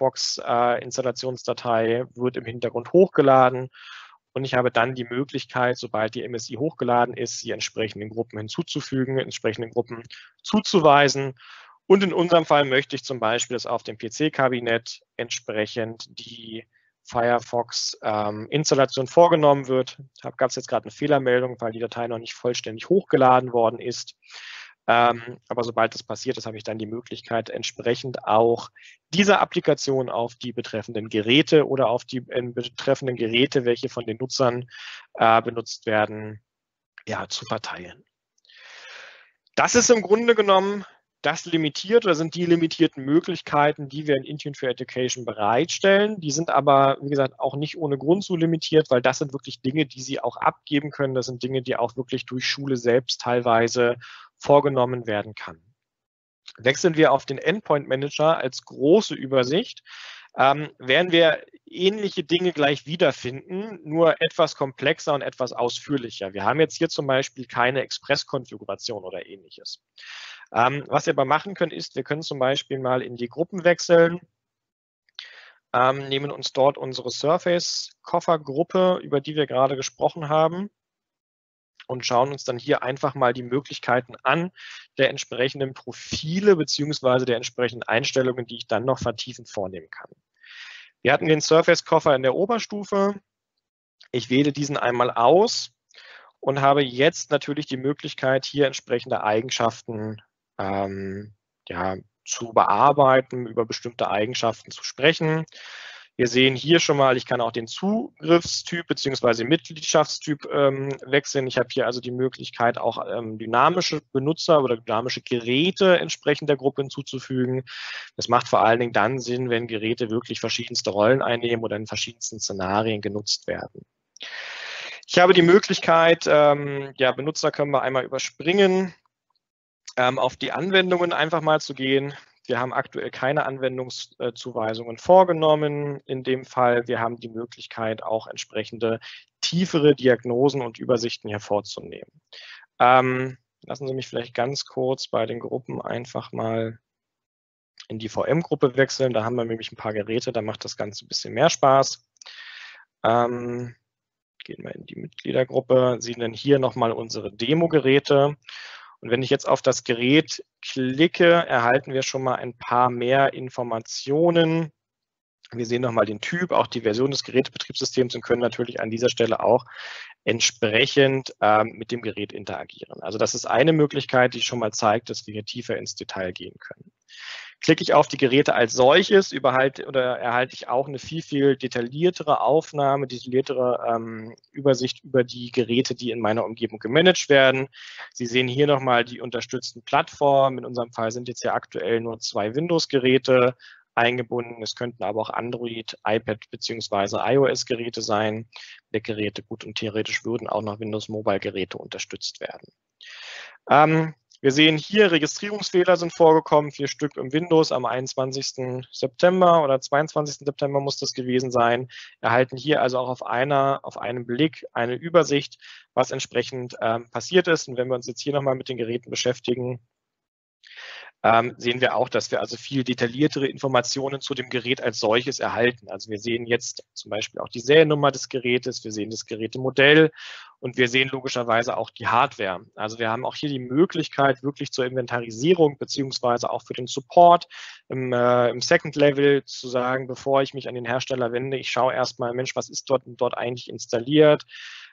Firefox-Installationsdatei wird im Hintergrund hochgeladen und ich habe dann die Möglichkeit, sobald die MSI hochgeladen ist, sie entsprechenden Gruppen hinzuzufügen, entsprechenden Gruppen zuzuweisen. Und in unserem Fall möchte ich zum Beispiel, dass auf dem PC-Kabinett entsprechend die Firefox-Installation vorgenommen wird. Da gab es jetzt gerade eine Fehlermeldung, weil die Datei noch nicht vollständig hochgeladen worden ist. Aber sobald das passiert ist, habe ich dann die Möglichkeit, entsprechend auch diese Applikation auf die betreffenden Geräte oder auf die betreffenden Geräte, welche von den Nutzern benutzt werden, ja, zu verteilen. Das ist im Grunde genommen das limitiert oder sind die limitierten Möglichkeiten, die wir in Intune for Education bereitstellen. Die sind aber, wie gesagt, auch nicht ohne Grund so limitiert, weil das sind wirklich Dinge, die Sie auch abgeben können. Das sind Dinge, die auch wirklich durch Schule selbst teilweise vorgenommen werden kann. Wechseln wir auf den Endpoint Manager als große Übersicht, werden wir ähnliche Dinge gleich wiederfinden, nur etwas komplexer und etwas ausführlicher. Wir haben jetzt hier zum Beispiel keine Express-Konfiguration oder Ähnliches. Was wir aber machen können, ist, wir können zum Beispiel mal in die Gruppen wechseln, nehmen uns dort unsere Surface-Koffergruppe, über die wir gerade gesprochen haben, und schauen uns dann hier einfach mal die Möglichkeiten an der entsprechenden Profile bzw. der entsprechenden Einstellungen, die ich dann noch vertiefend vornehmen kann. Wir hatten den Surface-Koffer in der Oberstufe. Ich wähle diesen einmal aus und habe jetzt natürlich die Möglichkeit, hier entsprechende Eigenschaften ja, zu bearbeiten, über bestimmte Eigenschaften zu sprechen. Wir sehen hier schon mal, ich kann auch den Zugriffstyp bzw. Mitgliedschaftstyp wechseln. Ich habe hier also die Möglichkeit, auch dynamische Benutzer oder dynamische Geräte entsprechend der Gruppe hinzuzufügen. Das macht vor allen Dingen dann Sinn, wenn Geräte wirklich verschiedenste Rollen einnehmen oder in verschiedensten Szenarien genutzt werden. Ich habe die Möglichkeit, ja, Benutzer können wir einmal überspringen, auf die Anwendungen einfach mal zu gehen. Wir haben aktuell keine Anwendungszuweisungen vorgenommen. In dem Fall, wir haben die Möglichkeit, auch entsprechende tiefere Diagnosen und Übersichten hervorzunehmen. Lassen Sie mich vielleicht ganz kurz bei den Gruppen einfach mal in die VM-Gruppe wechseln. Da haben wir nämlich ein paar Geräte, da macht das Ganze ein bisschen mehr Spaß. Gehen wir in die Mitgliedergruppe, sehen dann hier nochmal unsere Demo-Geräte. Und wenn ich jetzt auf das Gerät klicke, erhalten wir schon mal ein paar mehr Informationen. Wir sehen nochmal den Typ, auch die Version des Gerätebetriebssystems und können natürlich an dieser Stelle auch entsprechend mit dem Gerät interagieren. Also das ist eine Möglichkeit, die schon mal zeigt, dass wir hier tiefer ins Detail gehen können. Klicke ich auf die Geräte als solches, erhalte ich auch eine viel detailliertere Aufnahme, detailliertere Übersicht über die Geräte, die in meiner Umgebung gemanagt werden. Sie sehen hier nochmal die unterstützten Plattformen. In unserem Fall sind jetzt ja aktuell nur 2 Windows-Geräte eingebunden. Es könnten aber auch Android, iPad bzw. iOS-Geräte sein. Mac-Geräte, gut, und theoretisch würden auch noch Windows-Mobile-Geräte unterstützt werden. Wir sehen hier, Registrierungsfehler sind vorgekommen, 4 Stück im Windows am 21. September oder 22. September muss das gewesen sein. Erhalten hier also auch auf einem Blick eine Übersicht, was entsprechend passiert ist. Und wenn wir uns jetzt hier nochmal mit den Geräten beschäftigen, sehen wir auch, dass wir also viel detailliertere Informationen zu dem Gerät als solches erhalten. Also wir sehen jetzt zum Beispiel auch die Seriennummer des Gerätes, wir sehen das Gerätemodell und wir sehen logischerweise auch die Hardware. Also wir haben auch hier die Möglichkeit, wirklich zur Inventarisierung beziehungsweise auch für den Support im Second Level zu sagen, bevor ich mich an den Hersteller wende, ich schaue erstmal, Mensch, was ist dort eigentlich installiert?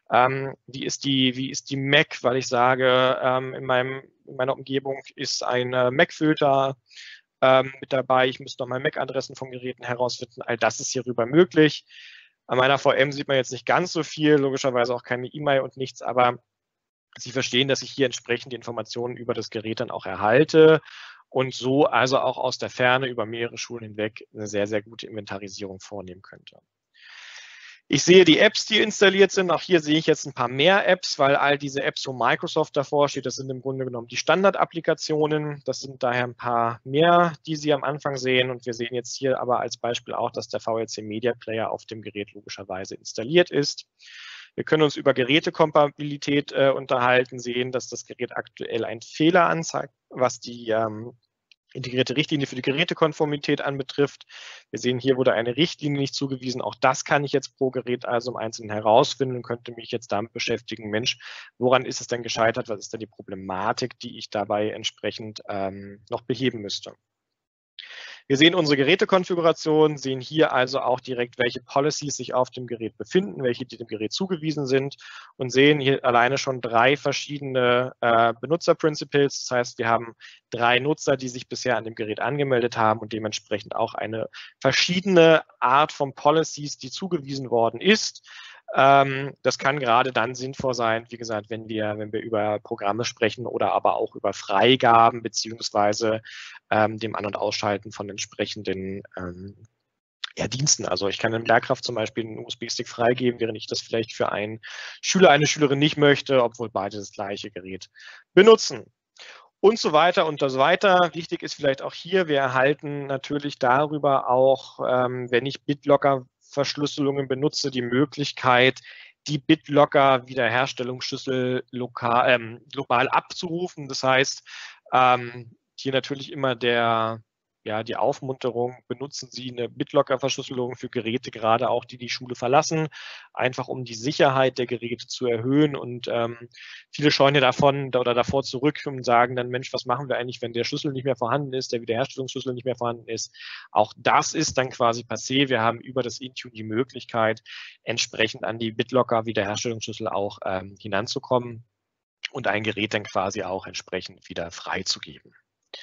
Wie ist die Mac, weil ich sage, in meiner Umgebung ist ein Mac-Filter mit dabei. Ich müsste noch mal Mac-Adressen von Geräten herausfinden. All das ist hierüber möglich. An meiner VM sieht man jetzt nicht ganz so viel, logischerweise auch keine E-Mail und nichts, aber Sie verstehen, dass ich hier entsprechend die Informationen über das Gerät dann auch erhalte und so also auch aus der Ferne über mehrere Schulen hinweg eine sehr, sehr gute Inventarisierung vornehmen könnte. Ich sehe die Apps, die installiert sind. Auch hier sehe ich jetzt ein paar mehr Apps, weil all diese Apps, wo Microsoft davor steht, das sind im Grunde genommen die Standard-Applikationen. Das sind daher ein paar mehr, die Sie am Anfang sehen. Und wir sehen jetzt hier aber als Beispiel auch, dass der VLC Media Player auf dem Gerät logischerweise installiert ist. Wir können uns über Gerätekompatibilität unterhalten, sehen, dass das Gerät aktuell einen Fehler anzeigt, was die integrierte Richtlinie für die Gerätekonformität anbetrifft. Wir sehen, hier wurde eine Richtlinie nicht zugewiesen. Auch das kann ich jetzt pro Gerät also im Einzelnen herausfinden und könnte mich jetzt damit beschäftigen, Mensch, woran ist es denn gescheitert? Was ist denn die Problematik, die ich dabei entsprechend noch beheben müsste? Wir sehen unsere Gerätekonfiguration, sehen hier also auch direkt, welche Policies sich auf dem Gerät befinden, welche die dem Gerät zugewiesen sind und sehen hier alleine schon 3 verschiedene Benutzer-Principles. Das heißt, wir haben 3 Nutzer, die sich bisher an dem Gerät angemeldet haben und dementsprechend auch eine verschiedene Art von Policies, die zugewiesen worden ist. Das kann gerade dann sinnvoll sein, wie gesagt, wenn wir über Programme sprechen oder aber auch über Freigaben beziehungsweise dem An- und Ausschalten von entsprechenden Diensten. Also ich kann einem Lehrkraft zum Beispiel einen USB-Stick freigeben, während ich das vielleicht für einen Schüler, eine Schülerin nicht möchte, obwohl beide das gleiche Gerät benutzen. Und so weiter und so weiter. Wichtig ist vielleicht auch hier, wir erhalten natürlich darüber auch, wenn ich BitLocker-Verschlüsselungen benutze, die Möglichkeit, die BitLocker-Wiederherstellungsschlüssel global abzurufen. Das heißt, hier natürlich immer die Aufmunterung, benutzen Sie eine BitLocker-Verschlüsselung für Geräte, gerade auch die Schule verlassen, einfach um die Sicherheit der Geräte zu erhöhen. Und viele scheuen ja davor zurück und sagen dann, Mensch, was machen wir eigentlich, wenn der Schlüssel nicht mehr vorhanden ist, der Wiederherstellungsschlüssel nicht mehr vorhanden ist. Auch das ist dann quasi passé. Wir haben über das Intune die Möglichkeit, entsprechend an die BitLocker-Wiederherstellungsschlüssel auch hinanzukommen und ein Gerät dann quasi auch entsprechend wieder freizugeben.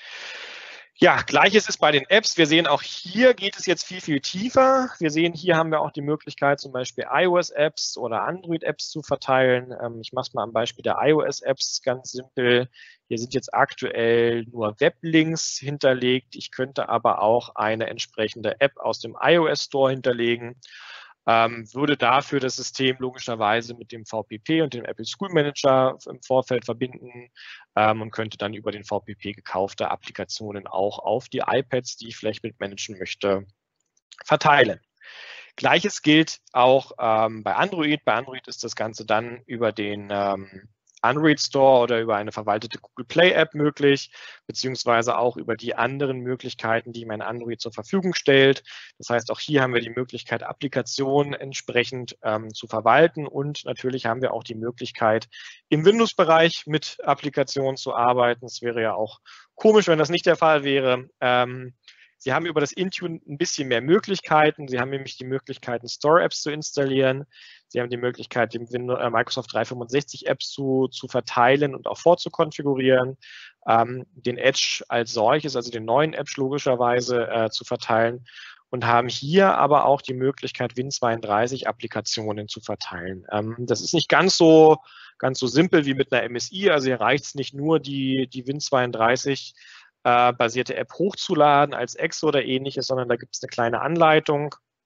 Ja, Gleiches ist bei den Apps. Wir sehen auch hier geht es jetzt viel, viel tiefer. Wir sehen, hier haben wir auch die Möglichkeit, zum Beispiel iOS-Apps oder Android-Apps zu verteilen. Ich mache es mal am Beispiel der iOS-Apps ganz simpel. Hier sind jetzt aktuell nur Weblinks hinterlegt. Ich könnte aber auch eine entsprechende App aus dem iOS Store hinterlegen. Würde dafür das System logischerweise mit dem VPP und dem Apple School Manager im Vorfeld verbinden und könnte dann über den VPP gekaufte Applikationen auch auf die iPads, die ich vielleicht mitmanagen möchte, verteilen. Gleiches gilt auch bei Android. Bei Android ist das Ganze dann über den Android Store oder über eine verwaltete Google Play App möglich, beziehungsweise auch über die anderen Möglichkeiten, die mein Android zur Verfügung stellt. Das heißt, auch hier haben wir die Möglichkeit, Applikationen entsprechend zu verwalten und natürlich haben wir auch die Möglichkeit, im Windows-Bereich mit Applikationen zu arbeiten. Es wäre ja auch komisch, wenn das nicht der Fall wäre. Sie haben über das Intune ein bisschen mehr Möglichkeiten. Sie haben nämlich die Möglichkeit, Store-Apps zu installieren. Sie haben die Möglichkeit, die Microsoft 365 Apps zu verteilen und auch vorzukonfigurieren. Den Edge als solches, also den neuen Edge logischerweise zu verteilen und haben hier aber auch die Möglichkeit, Win32 Applikationen zu verteilen. Das ist nicht ganz so simpel wie mit einer MSI. Also hier reicht es nicht nur, die Win32 basierte App hochzuladen als Exe oder ähnliches, sondern da gibt es eine kleine Anleitung,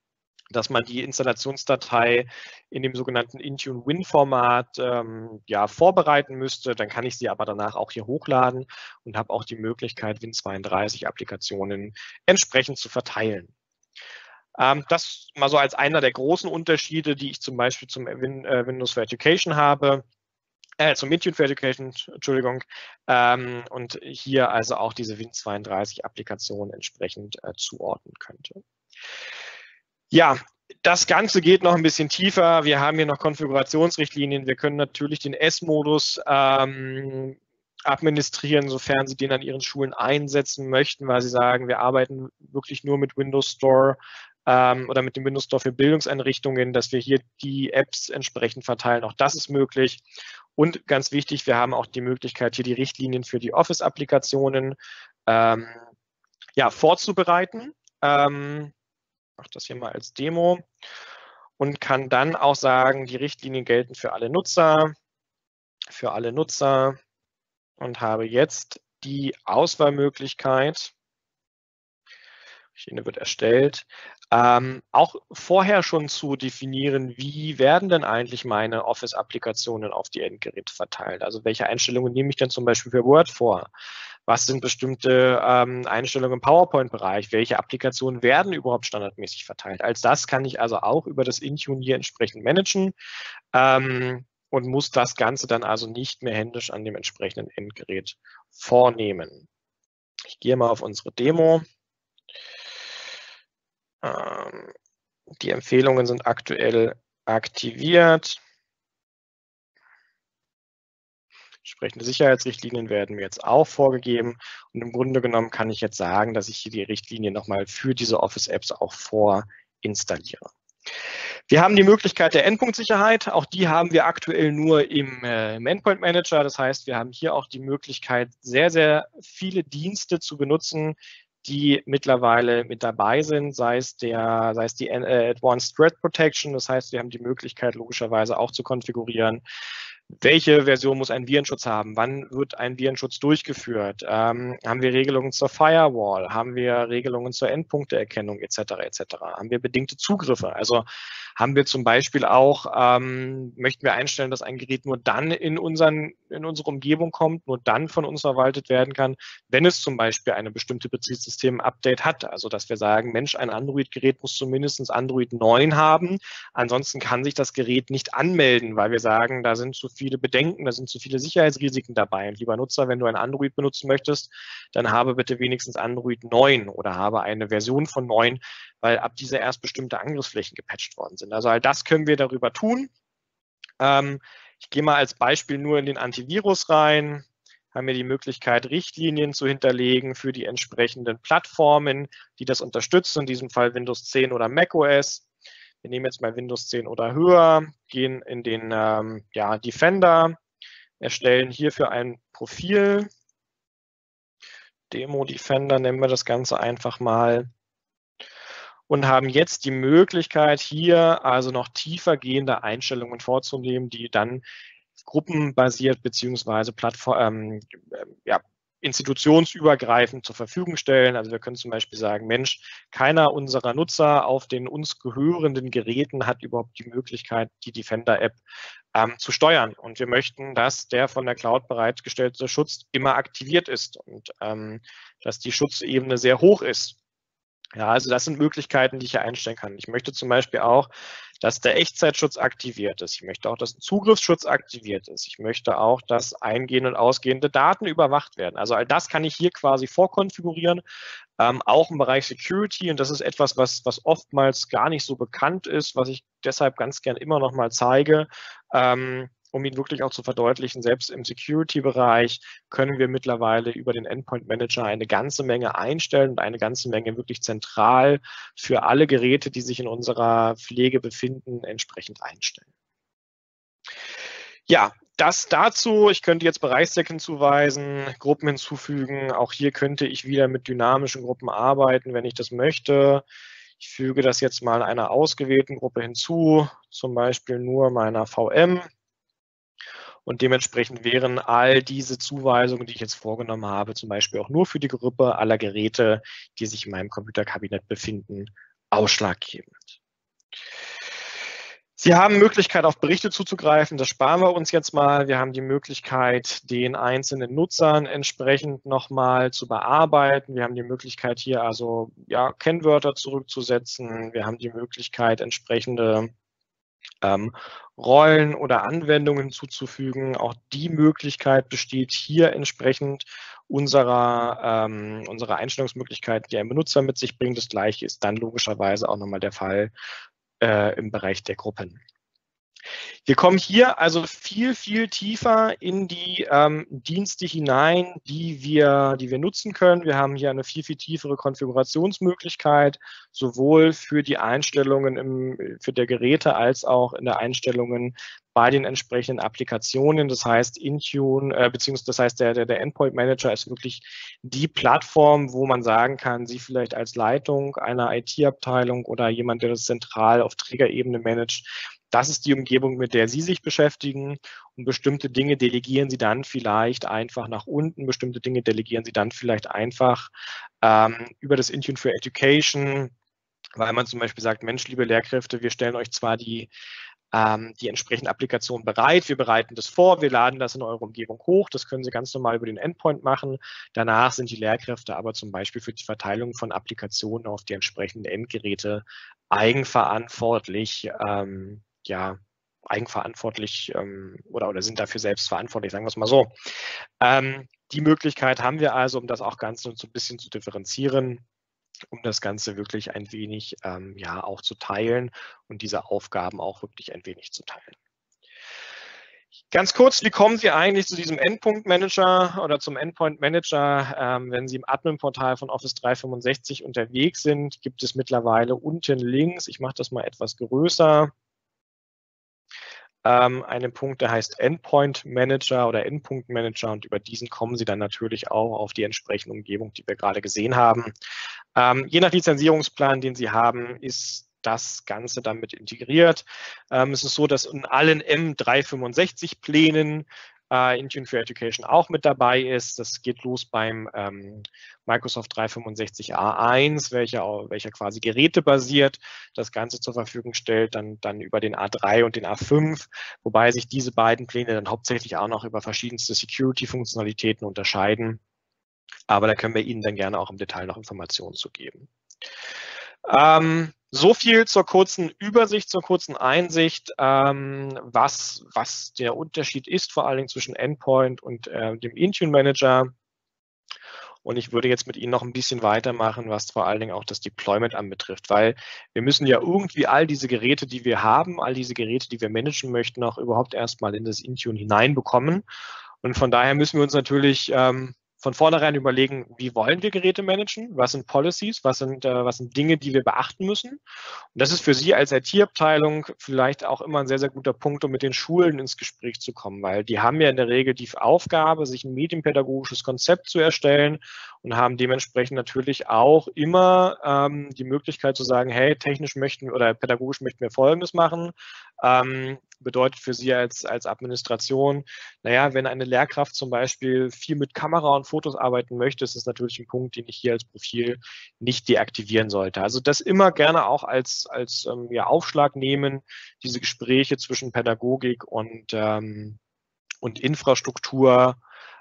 dass man die Installationsdatei in dem sogenannten Intune Win-Format ja, vorbereiten müsste. Dann kann ich sie aber danach auch hier hochladen und habe auch die Möglichkeit, Win32-Applikationen entsprechend zu verteilen. Das mal so als einer der großen Unterschiede, die ich zum Beispiel zum Windows for Education habe. Zum Intune for Education, Entschuldigung, und hier also auch diese Win32-Applikation entsprechend zuordnen könnte. Ja, das Ganze geht noch ein bisschen tiefer. Wir haben hier noch Konfigurationsrichtlinien. Wir können natürlich den S-Modus administrieren, sofern Sie den an Ihren Schulen einsetzen möchten, weil Sie sagen, wir arbeiten wirklich nur mit Windows Store oder mit dem Windows Store für Bildungseinrichtungen, dass wir hier die Apps entsprechend verteilen. Auch das ist möglich. Und ganz wichtig, wir haben auch die Möglichkeit, hier die Richtlinien für die Office-Applikationen ja, vorzubereiten. Ich mache das hier mal als Demo und kann dann auch sagen, die Richtlinien gelten für alle Nutzer und habe jetzt die Auswahlmöglichkeit. Richtlinie wird erstellt. Auch vorher schon zu definieren, wie werden denn eigentlich meine Office-Applikationen auf die Endgeräte verteilt? Also welche Einstellungen nehme ich denn zum Beispiel für Word vor? Was sind bestimmte Einstellungen im PowerPoint-Bereich? Welche Applikationen werden überhaupt standardmäßig verteilt? Als das kann ich also auch über das Intune hier entsprechend managen und muss das Ganze dann also nicht mehr händisch an dem entsprechenden Endgerät vornehmen. Ich gehe mal auf unsere Demo. Die Empfehlungen sind aktuell aktiviert. Entsprechende Sicherheitsrichtlinien werden mir jetzt auch vorgegeben. Und im Grunde genommen kann ich jetzt sagen, dass ich hier die Richtlinien nochmal für diese Office-Apps auch vorinstalliere. Wir haben die Möglichkeit der Endpunktsicherheit. Auch die haben wir aktuell nur im Endpoint Manager. Das heißt, wir haben hier auch die Möglichkeit, sehr, sehr viele Dienste zu benutzen, die mittlerweile mit dabei sind, sei es die Advanced Threat Protection. Das heißt, wir haben die Möglichkeit, logischerweise auch zu konfigurieren, welche Version muss ein Virenschutz haben? Wann wird ein Virenschutz durchgeführt? Haben wir Regelungen zur Firewall? Haben wir Regelungen zur Endpunkteerkennung etc. etc.? Haben wir bedingte Zugriffe? Also haben wir zum Beispiel auch, möchten wir einstellen, dass ein Gerät nur dann in unsere Umgebung kommt, nur dann von uns verwaltet werden kann, wenn es zum Beispiel eine bestimmte Betriebssystem-Update hat. Also dass wir sagen, Mensch, ein Android-Gerät muss zumindest Android 9 haben. Ansonsten kann sich das Gerät nicht anmelden, weil wir sagen, da sind zu viele Bedenken, da sind zu viele Sicherheitsrisiken dabei. Und lieber Nutzer, wenn du ein Android benutzen möchtest, dann habe bitte wenigstens Android 9 oder habe eine Version von 9, weil ab dieser erst bestimmte Angriffsflächen gepatcht worden sind. Also all das können wir darüber tun. Ich gehe mal als Beispiel nur in den Antivirus rein. Haben wir die Möglichkeit, Richtlinien zu hinterlegen für die entsprechenden Plattformen, die das unterstützen, in diesem Fall Windows 10 oder macOS. Wir nehmen jetzt mal Windows 10 oder höher, gehen in den Defender, erstellen hierfür ein Profil. Demo Defender nennen wir das Ganze einfach mal. Und haben jetzt die Möglichkeit, hier also noch tiefer gehende Einstellungen vorzunehmen, die dann gruppenbasiert beziehungsweise institutionsübergreifend zur Verfügung stellen. Also wir können zum Beispiel sagen, Mensch, keiner unserer Nutzer auf den uns gehörenden Geräten hat überhaupt die Möglichkeit, die Defender-App zu steuern. Und wir möchten, dass der von der Cloud bereitgestellte Schutz immer aktiviert ist und dass die Schutzebene sehr hoch ist. Ja, also das sind Möglichkeiten, die ich hier einstellen kann. Ich möchte zum Beispiel auch, dass der Echtzeitschutz aktiviert ist. Ich möchte auch, dass ein Zugriffsschutz aktiviert ist. Ich möchte auch, dass eingehende und ausgehende Daten überwacht werden. Also all das kann ich hier quasi vorkonfigurieren, auch im Bereich Security. Und das ist etwas, was oftmals gar nicht so bekannt ist, was ich deshalb ganz gern immer noch mal zeige, um ihn wirklich auch zu verdeutlichen, selbst im Security-Bereich können wir mittlerweile über den Endpoint Manager eine ganze Menge einstellen und eine ganze Menge wirklich zentral für alle Geräte, die sich in unserer Pflege befinden, entsprechend einstellen. Ja, das dazu. Ich könnte jetzt Bereichsdecken zuweisen, Gruppen hinzufügen. Auch hier könnte ich wieder mit dynamischen Gruppen arbeiten, wenn ich das möchte. Ich füge das jetzt mal einer ausgewählten Gruppe hinzu, zum Beispiel nur meiner VM. Und dementsprechend wären all diese Zuweisungen, die ich jetzt vorgenommen habe, zum Beispiel auch nur für die Gruppe aller Geräte, die sich in meinem Computerkabinett befinden, ausschlaggebend. Sie haben Möglichkeit, auf Berichte zuzugreifen. Das sparen wir uns jetzt mal. Wir haben die Möglichkeit, den einzelnen Nutzern entsprechend nochmal zu bearbeiten. Wir haben die Möglichkeit, hier also ja, Kennwörter zurückzusetzen. Wir haben die Möglichkeit, entsprechende Rollen oder Anwendungen hinzuzufügen. Auch die Möglichkeit besteht hier entsprechend unserer Einstellungsmöglichkeiten, die ein Benutzer mit sich bringt. Das Gleiche ist dann logischerweise auch nochmal der Fall im Bereich der Gruppen. Wir kommen hier also viel, viel tiefer in die Dienste hinein, die wir nutzen können. Wir haben hier eine viel, viel tiefere Konfigurationsmöglichkeit, sowohl für die Einstellungen für der Geräte als auch in der Einstellungen bei den entsprechenden Applikationen. Das heißt, Intune, beziehungsweise das heißt, der Endpoint Manager ist wirklich die Plattform, wo man sagen kann, Sie vielleicht als Leitung einer IT-Abteilung oder jemand, der das zentral auf Trägerebene managt, das ist die Umgebung, mit der Sie sich beschäftigen, und bestimmte Dinge delegieren Sie dann vielleicht einfach nach unten, bestimmte Dinge delegieren Sie dann vielleicht einfach über das Intune for Education, weil man zum Beispiel sagt, Mensch, liebe Lehrkräfte, wir stellen euch zwar die entsprechende Applikation bereit. Wir bereiten das vor, wir laden das in eure Umgebung hoch. Das können Sie ganz normal über den Endpoint machen. Danach sind die Lehrkräfte aber zum Beispiel für die Verteilung von Applikationen auf die entsprechenden Endgeräte eigenverantwortlich, oder sind dafür selbst verantwortlich, sagen wir es mal so. Die Möglichkeit haben wir also, um das auch ganz so ein bisschen zu differenzieren, um das Ganze wirklich ein wenig auch zu teilen und diese Aufgaben auch wirklich ein wenig zu teilen. Ganz kurz, wie kommen Sie eigentlich zu diesem Endpunkt Manager oder zum Endpoint Manager? Wenn Sie im Admin-Portal von Office 365 unterwegs sind, gibt es mittlerweile unten links, ich mache das mal etwas größer, einen Punkt, der heißt Endpoint Manager oder Endpunkt Manager, und über diesen kommen Sie dann natürlich auch auf die entsprechende Umgebung, die wir gerade gesehen haben. Je nach Lizenzierungsplan, den Sie haben, ist das Ganze damit integriert. Es ist so, dass in allen M365-Plänen Intune for Education auch mit dabei ist. Das geht los beim Microsoft 365 A1, welcher quasi gerätebasiert das Ganze zur Verfügung stellt, dann über den A3 und den A5, wobei sich diese beiden Pläne dann hauptsächlich auch noch über verschiedenste Security-Funktionalitäten unterscheiden. Aber da können wir Ihnen dann gerne auch im Detail noch Informationen zu geben. So viel zur kurzen Übersicht, zur kurzen Einsicht, was der Unterschied ist, vor allen Dingen zwischen Endpoint und dem Intune Manager. Und ich würde jetzt mit Ihnen noch ein bisschen weitermachen, was vor allen Dingen auch das Deployment anbetrifft, weil wir müssen ja irgendwie all diese Geräte, die wir haben, all diese Geräte, die wir managen möchten, auch überhaupt erstmal in das Intune hineinbekommen. Und von daher müssen wir uns natürlich von vornherein überlegen, wie wollen wir Geräte managen, was sind Policies, was sind Dinge, die wir beachten müssen. Und das ist für Sie als IT-Abteilung vielleicht auch immer ein sehr, sehr guter Punkt, um mit den Schulen ins Gespräch zu kommen, weil die haben ja in der Regel die Aufgabe, sich ein medienpädagogisches Konzept zu erstellen und haben dementsprechend natürlich auch immer die Möglichkeit zu sagen, hey, technisch möchten wir oder pädagogisch möchten wir Folgendes machen. Bedeutet für Sie als Administration, naja, wenn eine Lehrkraft zum Beispiel viel mit Kamera und Fotos arbeiten möchte, ist das natürlich ein Punkt, den ich hier als Profil nicht deaktivieren sollte. Also das immer gerne auch als Aufschlag nehmen, diese Gespräche zwischen Pädagogik und Infrastruktur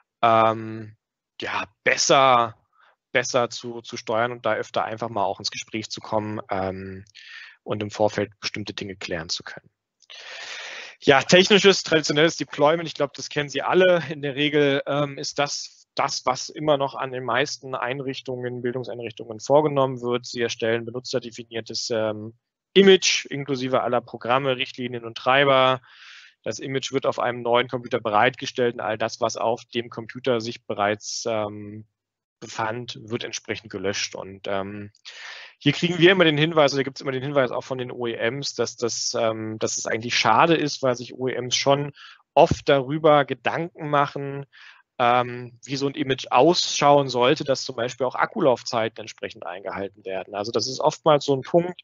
besser zu steuern und da öfter einfach mal auch ins Gespräch zu kommen und im Vorfeld bestimmte Dinge klären zu können. Ja, technisches, traditionelles Deployment, ich glaube, das kennen Sie alle. In der Regel ist das, was immer noch an den meisten Bildungseinrichtungen vorgenommen wird. Sie erstellen benutzerdefiniertes Image inklusive aller Programme, Richtlinien und Treiber. Das Image wird auf einem neuen Computer bereitgestellt und all das, was auf dem Computer sich bereits befand, wird entsprechend gelöscht. Und hier kriegen wir immer den Hinweis, oder gibt es immer den Hinweis auch von den OEMs, dass es eigentlich schade ist, weil sich OEMs schon oft darüber Gedanken machen, wie so ein Image ausschauen sollte, dass zum Beispiel auch Akkulaufzeiten entsprechend eingehalten werden. Also das ist oftmals so ein Punkt,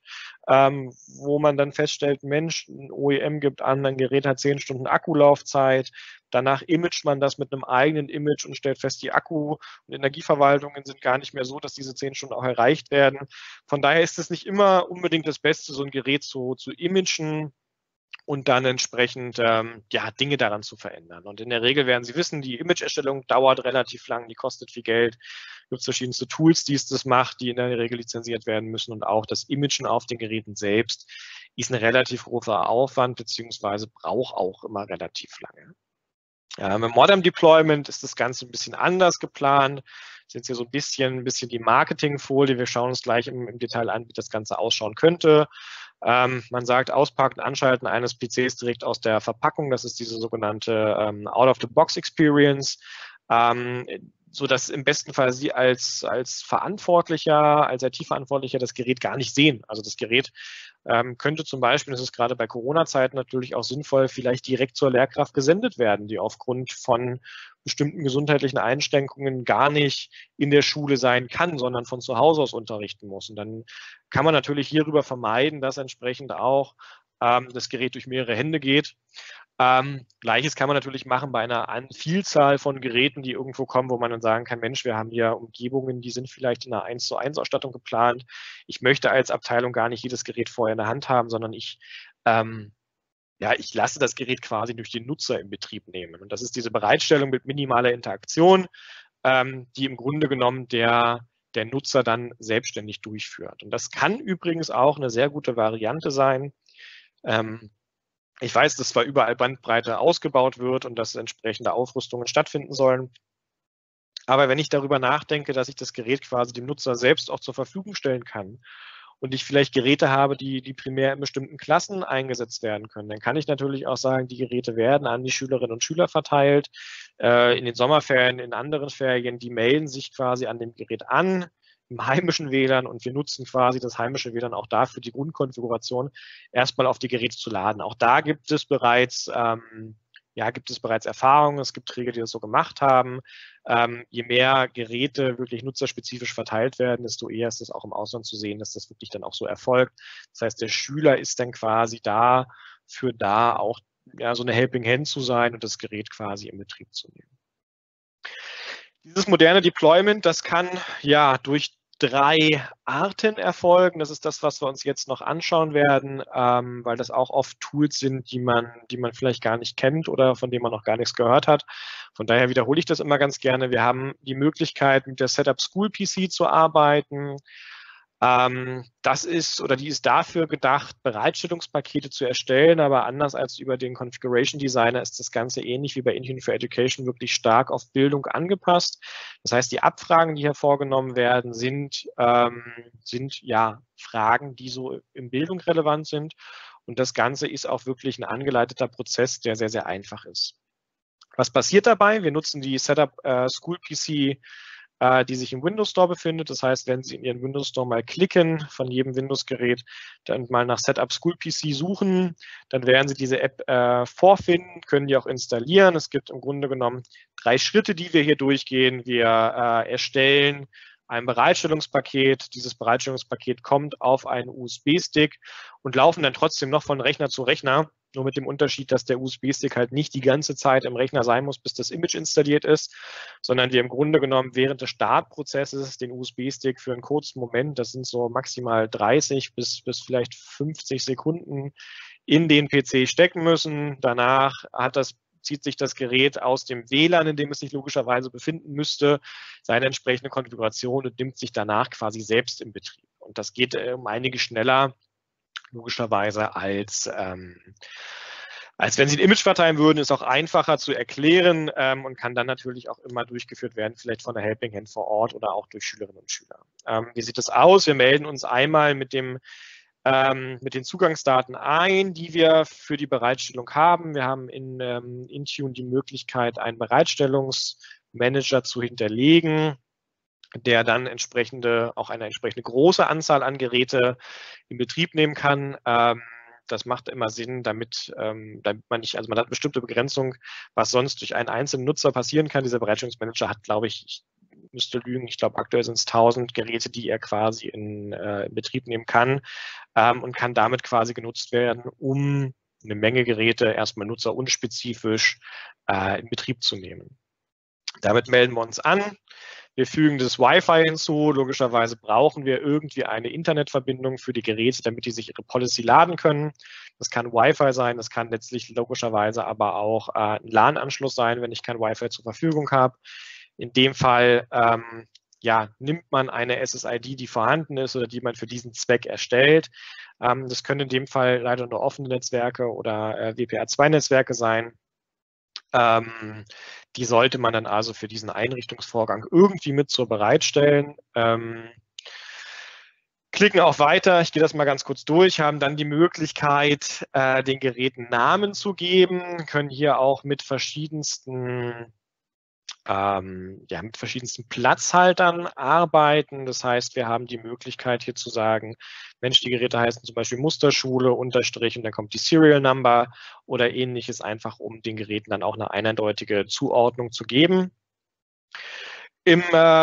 wo man dann feststellt, Mensch, ein OEM gibt an, ein Gerät hat 10 Stunden Akkulaufzeit. Danach imagt man das mit einem eigenen Image und stellt fest, die Akku- und Energieverwaltungen sind gar nicht mehr so, dass diese 10 Stunden auch erreicht werden. Von daher ist es nicht immer unbedingt das Beste, so ein Gerät zu imagen und dann entsprechend Dinge daran zu verändern. Und in der Regel werden Sie wissen, die Image-Erstellung dauert relativ lang, die kostet viel Geld. Es gibt verschiedenste Tools, die es das macht, die in der Regel lizenziert werden müssen. Und auch das Imagen auf den Geräten selbst ist ein relativ großer Aufwand, beziehungsweise braucht auch immer relativ lange. Im Modern Deployment ist das Ganze ein bisschen anders geplant. Das ist jetzt hier so ein bisschen die Marketingfolie. Wir schauen uns gleich im Detail an, wie das Ganze ausschauen könnte. Man sagt, Auspacken, Anschalten eines PCs direkt aus der Verpackung. Das ist diese sogenannte Out-of-the-Box-Experience. So dass im besten Fall Sie als Verantwortlicher, als IT-Verantwortlicher das Gerät gar nicht sehen. Also das Gerät könnte zum Beispiel, das ist gerade bei Corona-Zeiten natürlich auch sinnvoll, vielleicht direkt zur Lehrkraft gesendet werden, die aufgrund von bestimmten gesundheitlichen Einschränkungen gar nicht in der Schule sein kann, sondern von zu Hause aus unterrichten muss. Und dann kann man natürlich hierüber vermeiden, dass entsprechend auch das Gerät durch mehrere Hände geht. Gleiches kann man natürlich machen bei einer Vielzahl von Geräten, die irgendwo kommen, wo man dann sagen kann, Mensch, wir haben hier Umgebungen, die sind vielleicht in einer 1:1 Ausstattung geplant. Ich möchte als Abteilung gar nicht jedes Gerät vorher in der Hand haben, sondern ich lasse das Gerät quasi durch den Nutzer in Betrieb nehmen. Und das ist diese Bereitstellung mit minimaler Interaktion, die im Grunde genommen der Nutzer dann selbstständig durchführt. Und das kann übrigens auch eine sehr gute Variante sein. Ich weiß, dass zwar überall Bandbreite ausgebaut wird und dass entsprechende Aufrüstungen stattfinden sollen. Aber wenn ich darüber nachdenke, dass ich das Gerät quasi dem Nutzer selbst auch zur Verfügung stellen kann und ich vielleicht Geräte habe, die primär in bestimmten Klassen eingesetzt werden können, dann kann ich natürlich auch sagen, die Geräte werden an die Schülerinnen und Schüler verteilt, in den Sommerferien, in anderen Ferien, die melden sich quasi an dem Gerät an, im heimischen WLAN, und wir nutzen quasi das heimische WLAN auch dafür, die Grundkonfiguration erstmal auf die Geräte zu laden. Auch da gibt es bereits Erfahrungen, es gibt Träger, die das so gemacht haben. Je mehr Geräte wirklich nutzerspezifisch verteilt werden, desto eher ist es auch im Ausland zu sehen, dass das wirklich dann auch so erfolgt. Das heißt, der Schüler ist dann quasi dafür da, auch so eine Helping Hand zu sein und das Gerät quasi in Betrieb zu nehmen. Dieses moderne Deployment, das kann durch 3 Arten erfolgen. Das ist das, was wir uns jetzt noch anschauen werden, weil das auch oft Tools sind, die man vielleicht gar nicht kennt oder von denen man noch gar nichts gehört hat. Von daher wiederhole ich das immer ganz gerne. Wir haben die Möglichkeit, mit der Setup School PC zu arbeiten. Die ist dafür gedacht, Bereitstellungspakete zu erstellen, aber anders als über den Configuration Designer ist das Ganze ähnlich wie bei Intune for Education wirklich stark auf Bildung angepasst. Das heißt, die Abfragen, die hier vorgenommen werden, sind Fragen, die so in Bildung relevant sind. Und das Ganze ist auch wirklich ein angeleiteter Prozess, der sehr, sehr einfach ist. Was passiert dabei? Wir nutzen die Setup School PC, die sich im Windows Store befindet. Das heißt, wenn Sie in Ihren Windows Store mal klicken, von jedem Windows-Gerät, dann mal nach Setup School PC suchen, dann werden Sie diese App vorfinden, können die auch installieren. Es gibt im Grunde genommen 3 Schritte, die wir hier durchgehen. Wir erstellen ein Bereitstellungspaket. Dieses Bereitstellungspaket kommt auf einen USB-Stick und laufen dann trotzdem noch von Rechner zu Rechner. Nur mit dem Unterschied, dass der USB-Stick halt nicht die ganze Zeit im Rechner sein muss, bis das Image installiert ist, sondern wir im Grunde genommen während des Startprozesses den USB-Stick für einen kurzen Moment, das sind so maximal 30 bis vielleicht 50 Sekunden, in den PC stecken müssen. Danach zieht sich das Gerät aus dem WLAN, in dem es sich logischerweise befinden müsste, seine entsprechende Konfiguration und nimmt sich danach quasi selbst in Betrieb. Und das geht um einiges schneller, logischerweise, als wenn Sie ein Image verteilen würden, ist auch einfacher zu erklären und kann dann natürlich auch immer durchgeführt werden, vielleicht von der Helping Hand vor Ort oder auch durch Schülerinnen und Schüler. Wie sieht das aus? Wir melden uns einmal mit den Zugangsdaten ein, die wir für die Bereitstellung haben. Wir haben in Intune die Möglichkeit, einen Bereitstellungsmanager zu hinterlegen, der dann auch eine entsprechende große Anzahl an Geräte in Betrieb nehmen kann. Das macht immer Sinn, damit man nicht, also man hat eine bestimmte Begrenzung, was sonst durch einen einzelnen Nutzer passieren kann. Dieser Bereitstellungsmanager hat, glaube ich müsste lügen, ich glaube aktuell sind es 1000 Geräte, die er quasi in Betrieb nehmen kann und kann damit quasi genutzt werden, um eine Menge Geräte erstmal nutzerunspezifisch in Betrieb zu nehmen. Damit melden wir uns an. Wir fügen das Wi-Fi hinzu. Logischerweise brauchen wir irgendwie eine Internetverbindung für die Geräte, damit die sich ihre Policy laden können. Das kann Wi-Fi sein, das kann letztlich logischerweise aber auch ein LAN-Anschluss sein, wenn ich kein Wi-Fi zur Verfügung habe. In dem Fall nimmt man eine SSID, die vorhanden ist oder die man für diesen Zweck erstellt. Das können in dem Fall leider nur offene Netzwerke oder WPA2-Netzwerke sein. Die sollte man dann also für diesen Einrichtungsvorgang irgendwie mit so bereitstellen. Klicken auf Weiter, ich gehe das mal ganz kurz durch, haben dann die Möglichkeit, den Geräten Namen zu geben, können hier auch mit verschiedensten Platzhaltern arbeiten. Das heißt, wir haben die Möglichkeit hier zu sagen, Mensch, die Geräte heißen zum Beispiel Musterschule, Unterstrich und dann kommt die Serial Number oder ähnliches, einfach um den Geräten dann auch eine eindeutige Zuordnung zu geben. Im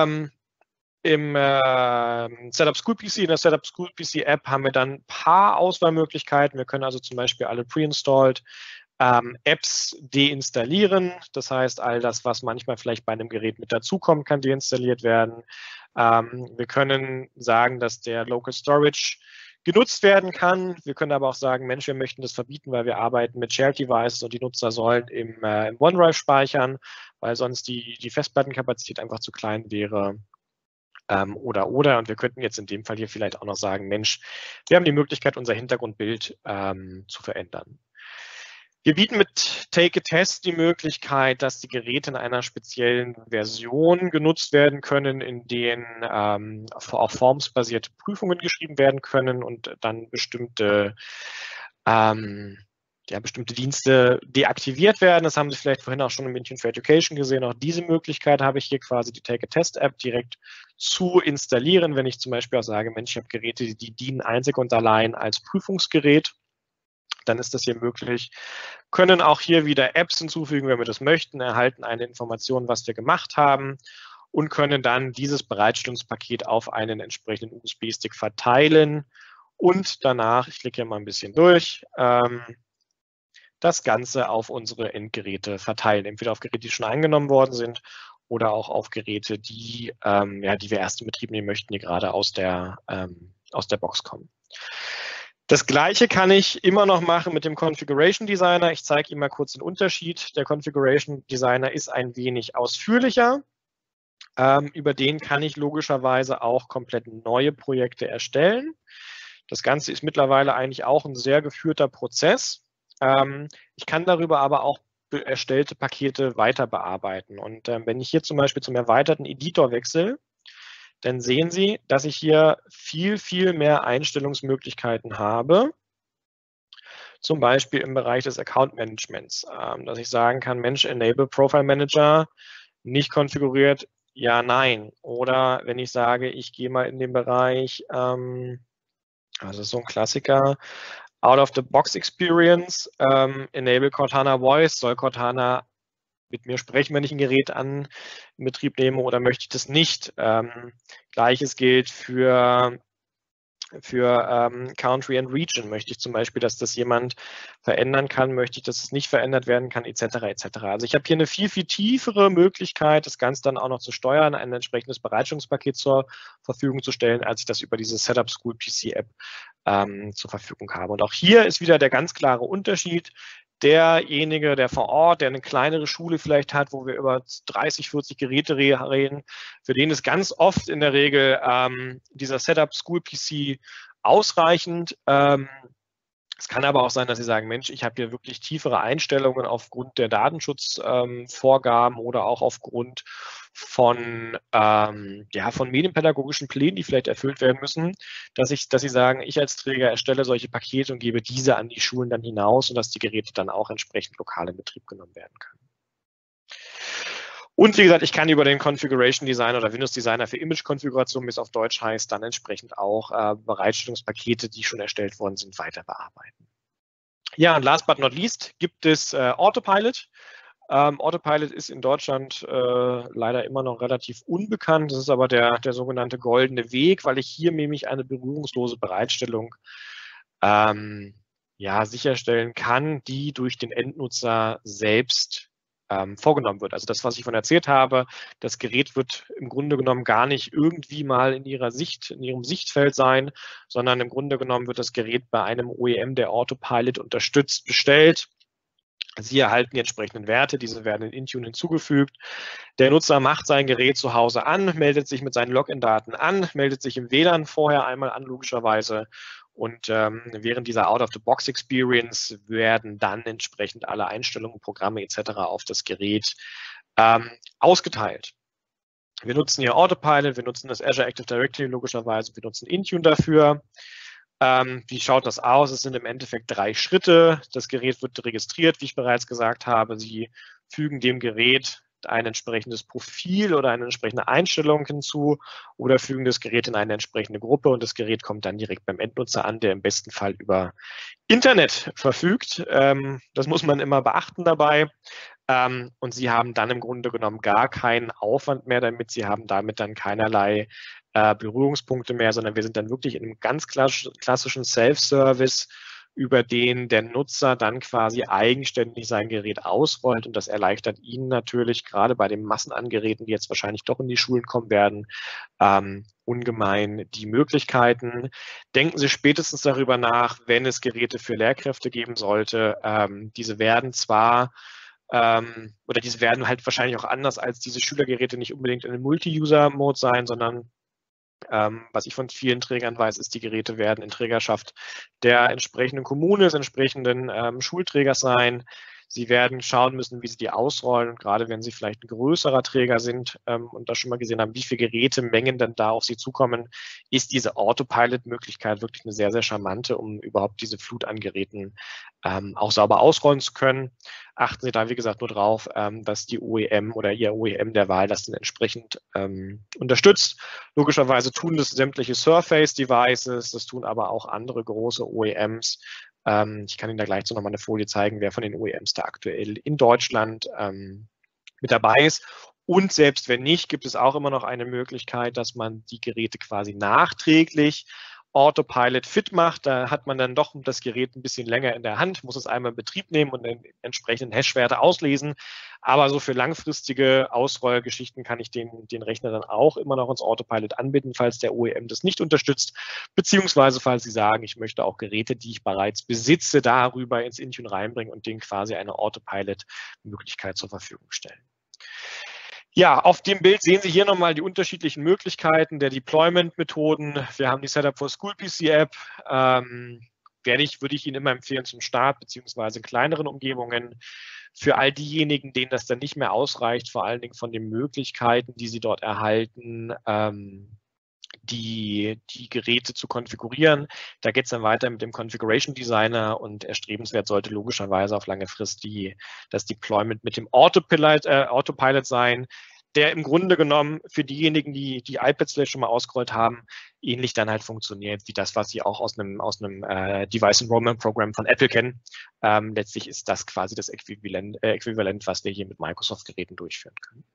Setup School PC, in der Setup School PC App haben wir dann ein paar Auswahlmöglichkeiten. Wir können also zum Beispiel alle pre-installed Apps deinstallieren. Das heißt, all das, was manchmal vielleicht bei einem Gerät mit dazukommt, kann deinstalliert werden. Wir können sagen, dass der Local Storage genutzt werden kann. Wir können aber auch sagen, Mensch, wir möchten das verbieten, weil wir arbeiten mit Shared Devices und die Nutzer sollen im OneDrive speichern, weil sonst die Festplattenkapazität einfach zu klein wäre. Oder. Und wir könnten jetzt in dem Fall hier vielleicht auch noch sagen, Mensch, wir haben die Möglichkeit, unser Hintergrundbild zu verändern. Wir bieten mit Take a Test die Möglichkeit, dass die Geräte in einer speziellen Version genutzt werden können, in denen auch formsbasierte Prüfungen geschrieben werden können und dann bestimmte Dienste deaktiviert werden. Das haben Sie vielleicht vorhin auch schon im München for Education gesehen. Auch diese Möglichkeit habe ich hier quasi die Take a Test App direkt zu installieren, wenn ich zum Beispiel auch sage, Mensch, ich habe Geräte, die dienen einzig und allein als Prüfungsgerät. Dann ist das hier möglich. Können auch hier wieder Apps hinzufügen, wenn wir das möchten, erhalten eine Information, was wir gemacht haben und können dann dieses Bereitstellungspaket auf einen entsprechenden USB-Stick verteilen und danach, ich klicke hier mal ein bisschen durch, das Ganze auf unsere Endgeräte verteilen. Entweder auf Geräte, die schon eingenommen worden sind oder auch auf Geräte, die wir erst in Betrieb nehmen möchten, die gerade aus der Box kommen. Das Gleiche kann ich immer noch machen mit dem Configuration Designer. Ich zeige Ihnen mal kurz den Unterschied. Der Configuration Designer ist ein wenig ausführlicher. Über den kann ich logischerweise auch komplett neue Projekte erstellen. Das Ganze ist mittlerweile eigentlich auch ein sehr geführter Prozess. Ich kann darüber aber auch erstellte Pakete weiter bearbeiten. Und wenn ich hier zum Beispiel zum erweiterten Editor wechsle, dann sehen Sie, dass ich hier viel, viel mehr Einstellungsmöglichkeiten habe. Zum Beispiel im Bereich des Account Managements, dass ich sagen kann, Mensch, Enable Profile Manager nicht konfiguriert, ja, nein. Oder wenn ich sage, ich gehe mal in den Bereich, also so ein Klassiker, Out-of-the-Box Experience, Enable Cortana Voice, soll Cortana mit mir sprechen, wenn ich ein Gerät in Betrieb nehme oder möchte ich das nicht. Gleiches gilt für Country and Region. Möchte ich zum Beispiel, dass das jemand verändern kann, möchte ich, dass es nicht verändert werden kann, etc. etc. Also ich habe hier eine viel, viel tiefere Möglichkeit, das Ganze dann auch noch zu steuern, ein entsprechendes Bereitstellungspaket zur Verfügung zu stellen, als ich das über diese Setup School PC App zur Verfügung habe. Und auch hier ist wieder der ganz klare Unterschied. Derjenige, der vor Ort, der eine kleinere Schule vielleicht hat, wo wir über 30, 40 Geräte reden, für den ist ganz oft in der Regel dieser Setup School PC ausreichend. Es kann aber auch sein, dass Sie sagen, Mensch, ich habe hier wirklich tiefere Einstellungen aufgrund der Datenschutzvorgaben oder auch aufgrund von medienpädagogischen Plänen, die vielleicht erfüllt werden müssen, dass Sie sagen, ich als Träger erstelle solche Pakete und gebe diese an die Schulen dann hinaus und dass die Geräte dann auch entsprechend lokal in Betrieb genommen werden können. Und wie gesagt, ich kann über den Configuration Designer oder Windows Designer für Image-Konfiguration, wie es auf Deutsch heißt, dann entsprechend auch Bereitstellungspakete, die schon erstellt worden sind, weiter bearbeiten. Ja, und last but not least gibt es Autopilot. Autopilot ist in Deutschland leider immer noch relativ unbekannt. Das ist aber der sogenannte goldene Weg, weil ich hier nämlich eine berührungslose Bereitstellung ja, sicherstellen kann, die durch den Endnutzer selbst vorgenommen wird. Also das, was ich von erzählt habe, das Gerät wird im Grunde genommen gar nicht irgendwie mal in ihrem Sichtfeld sein, sondern im Grunde genommen wird das Gerät bei einem OEM, der Autopilot unterstützt, bestellt. Sie erhalten die entsprechenden Werte, diese werden in Intune hinzugefügt. Der Nutzer macht sein Gerät zu Hause an, meldet sich mit seinen Login-Daten an, meldet sich im WLAN vorher einmal an, logischerweise. Und während dieser Out-of-the-Box-Experience werden dann entsprechend alle Einstellungen, Programme etc. auf das Gerät ausgeteilt. Wir nutzen hier Autopilot, wir nutzen das Azure Active Directory logischerweise, wir nutzen Intune dafür. Wie schaut das aus? Es sind im Endeffekt 3 Schritte. Das Gerät wird registriert, wie ich bereits gesagt habe. Sie fügen dem Gerät ein entsprechendes Profil oder eine entsprechende Einstellung hinzu oder fügen das Gerät in eine entsprechende Gruppe und das Gerät kommt dann direkt beim Endnutzer an, der im besten Fall über Internet verfügt. Das muss man immer beachten dabei. Und Sie haben dann im Grunde genommen gar keinen Aufwand mehr damit. Sie haben damit dann keinerlei Berührungspunkte mehr, sondern wir sind dann wirklich in einem ganz klassischen Self-Service, über den der Nutzer dann quasi eigenständig sein Gerät ausrollt und das erleichtert Ihnen natürlich gerade bei den Massenangeräten, die jetzt wahrscheinlich doch in die Schulen kommen werden, ungemein die Möglichkeiten. Denken Sie spätestens darüber nach, wenn es Geräte für Lehrkräfte geben sollte. Diese werden zwar oder diese werden halt wahrscheinlich auch anders als diese Schülergeräte nicht unbedingt in einem Multi-User-Mode sein, sondern was ich von vielen Trägern weiß, ist, die Geräte werden in Trägerschaft der entsprechenden Kommune, des entsprechenden Schulträgers sein. Sie werden schauen müssen, wie Sie die ausrollen. Und gerade wenn Sie vielleicht ein größerer Träger sind und da schon mal gesehen haben, wie viele Gerätemengen dann da auf Sie zukommen, ist diese Autopilot-Möglichkeit wirklich eine sehr, sehr charmante, um überhaupt diese Flut an Geräten auch sauber ausrollen zu können. Achten Sie da, wie gesagt, nur drauf, dass die OEM oder Ihr OEM der Wahl das dann entsprechend unterstützt. Logischerweise tun das sämtliche Surface-Devices, das tun aber auch andere große OEMs. Ich kann Ihnen da gleich so nochmal eine Folie zeigen, wer von den OEMs da aktuell in Deutschland mit dabei ist. Und selbst wenn nicht, gibt es auch immer noch eine Möglichkeit, dass man die Geräte quasi nachträglich Autopilot fit macht. Da hat man dann doch das Gerät ein bisschen länger in der Hand, muss es einmal in Betrieb nehmen und den entsprechenden Hashwerte auslesen. Aber so für langfristige Ausrollgeschichten kann ich den Rechner dann auch immer noch ins Autopilot anbinden, falls der OEM das nicht unterstützt, beziehungsweise falls Sie sagen, ich möchte auch Geräte, die ich bereits besitze, darüber ins Intune reinbringen und denen quasi eine Autopilot-Möglichkeit zur Verfügung stellen. Ja, auf dem Bild sehen Sie hier nochmal die unterschiedlichen Möglichkeiten der Deployment-Methoden. Wir haben die Setup for School PC-App. Würde ich Ihnen immer empfehlen zum Start, beziehungsweise in kleineren Umgebungen. Für all diejenigen, denen das dann nicht mehr ausreicht, vor allen Dingen von den Möglichkeiten, die Sie dort erhalten, die Geräte zu konfigurieren. Da geht es dann weiter mit dem Configuration Designer und erstrebenswert sollte logischerweise auf lange Frist das Deployment mit dem Autopilot sein, der im Grunde genommen für diejenigen, die die iPads vielleicht schon mal ausgerollt haben, ähnlich dann halt funktioniert wie das, was Sie auch aus einem Device Enrollment Program von Apple kennen. Letztlich ist das quasi das Äquivalent, was wir hier mit Microsoft-Geräten durchführen können.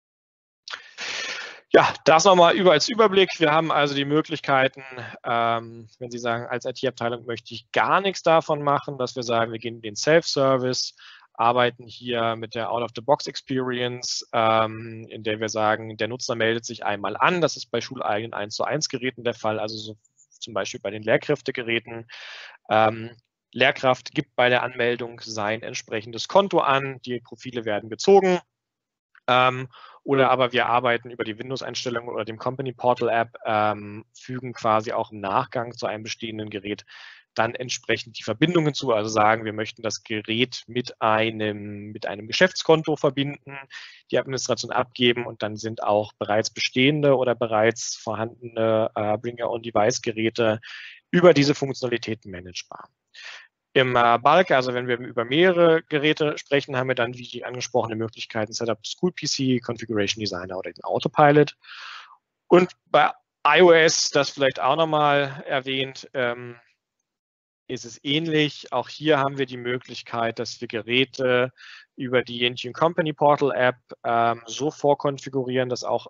Ja, das nochmal als Überblick. Wir haben also die Möglichkeiten, wenn Sie sagen, als IT-Abteilung möchte ich gar nichts davon machen, dass wir sagen, wir gehen in den Self-Service, arbeiten hier mit der Out-of-the-Box-Experience, in der wir sagen, der Nutzer meldet sich einmal an. Das ist bei schuleigenen 1:1 Geräten der Fall, also so zum Beispiel bei den Lehrkräftegeräten. Lehrkraft gibt bei der Anmeldung sein entsprechendes Konto an, die Profile werden gezogen. Oder aber wir arbeiten über die Windows-Einstellungen oder dem Company Portal App, fügen quasi auch im Nachgang zu einem bestehenden Gerät dann entsprechend die Verbindungen zu, also sagen, wir möchten das Gerät mit einem Geschäftskonto verbinden, die Administration abgeben und dann sind auch bereits bestehende oder bereits vorhandene Bring-Your-Own-Device-Geräte über diese Funktionalitäten managebar. Im Bulk, also wenn wir über mehrere Geräte sprechen, haben wir dann, wie die angesprochene Möglichkeiten, Setup School PC, Configuration Designer oder den Autopilot. Und bei iOS, das vielleicht auch nochmal erwähnt, ist es ähnlich. Auch hier haben wir die Möglichkeit, dass wir Geräte über die Intune Company Portal App so vorkonfigurieren, dass auch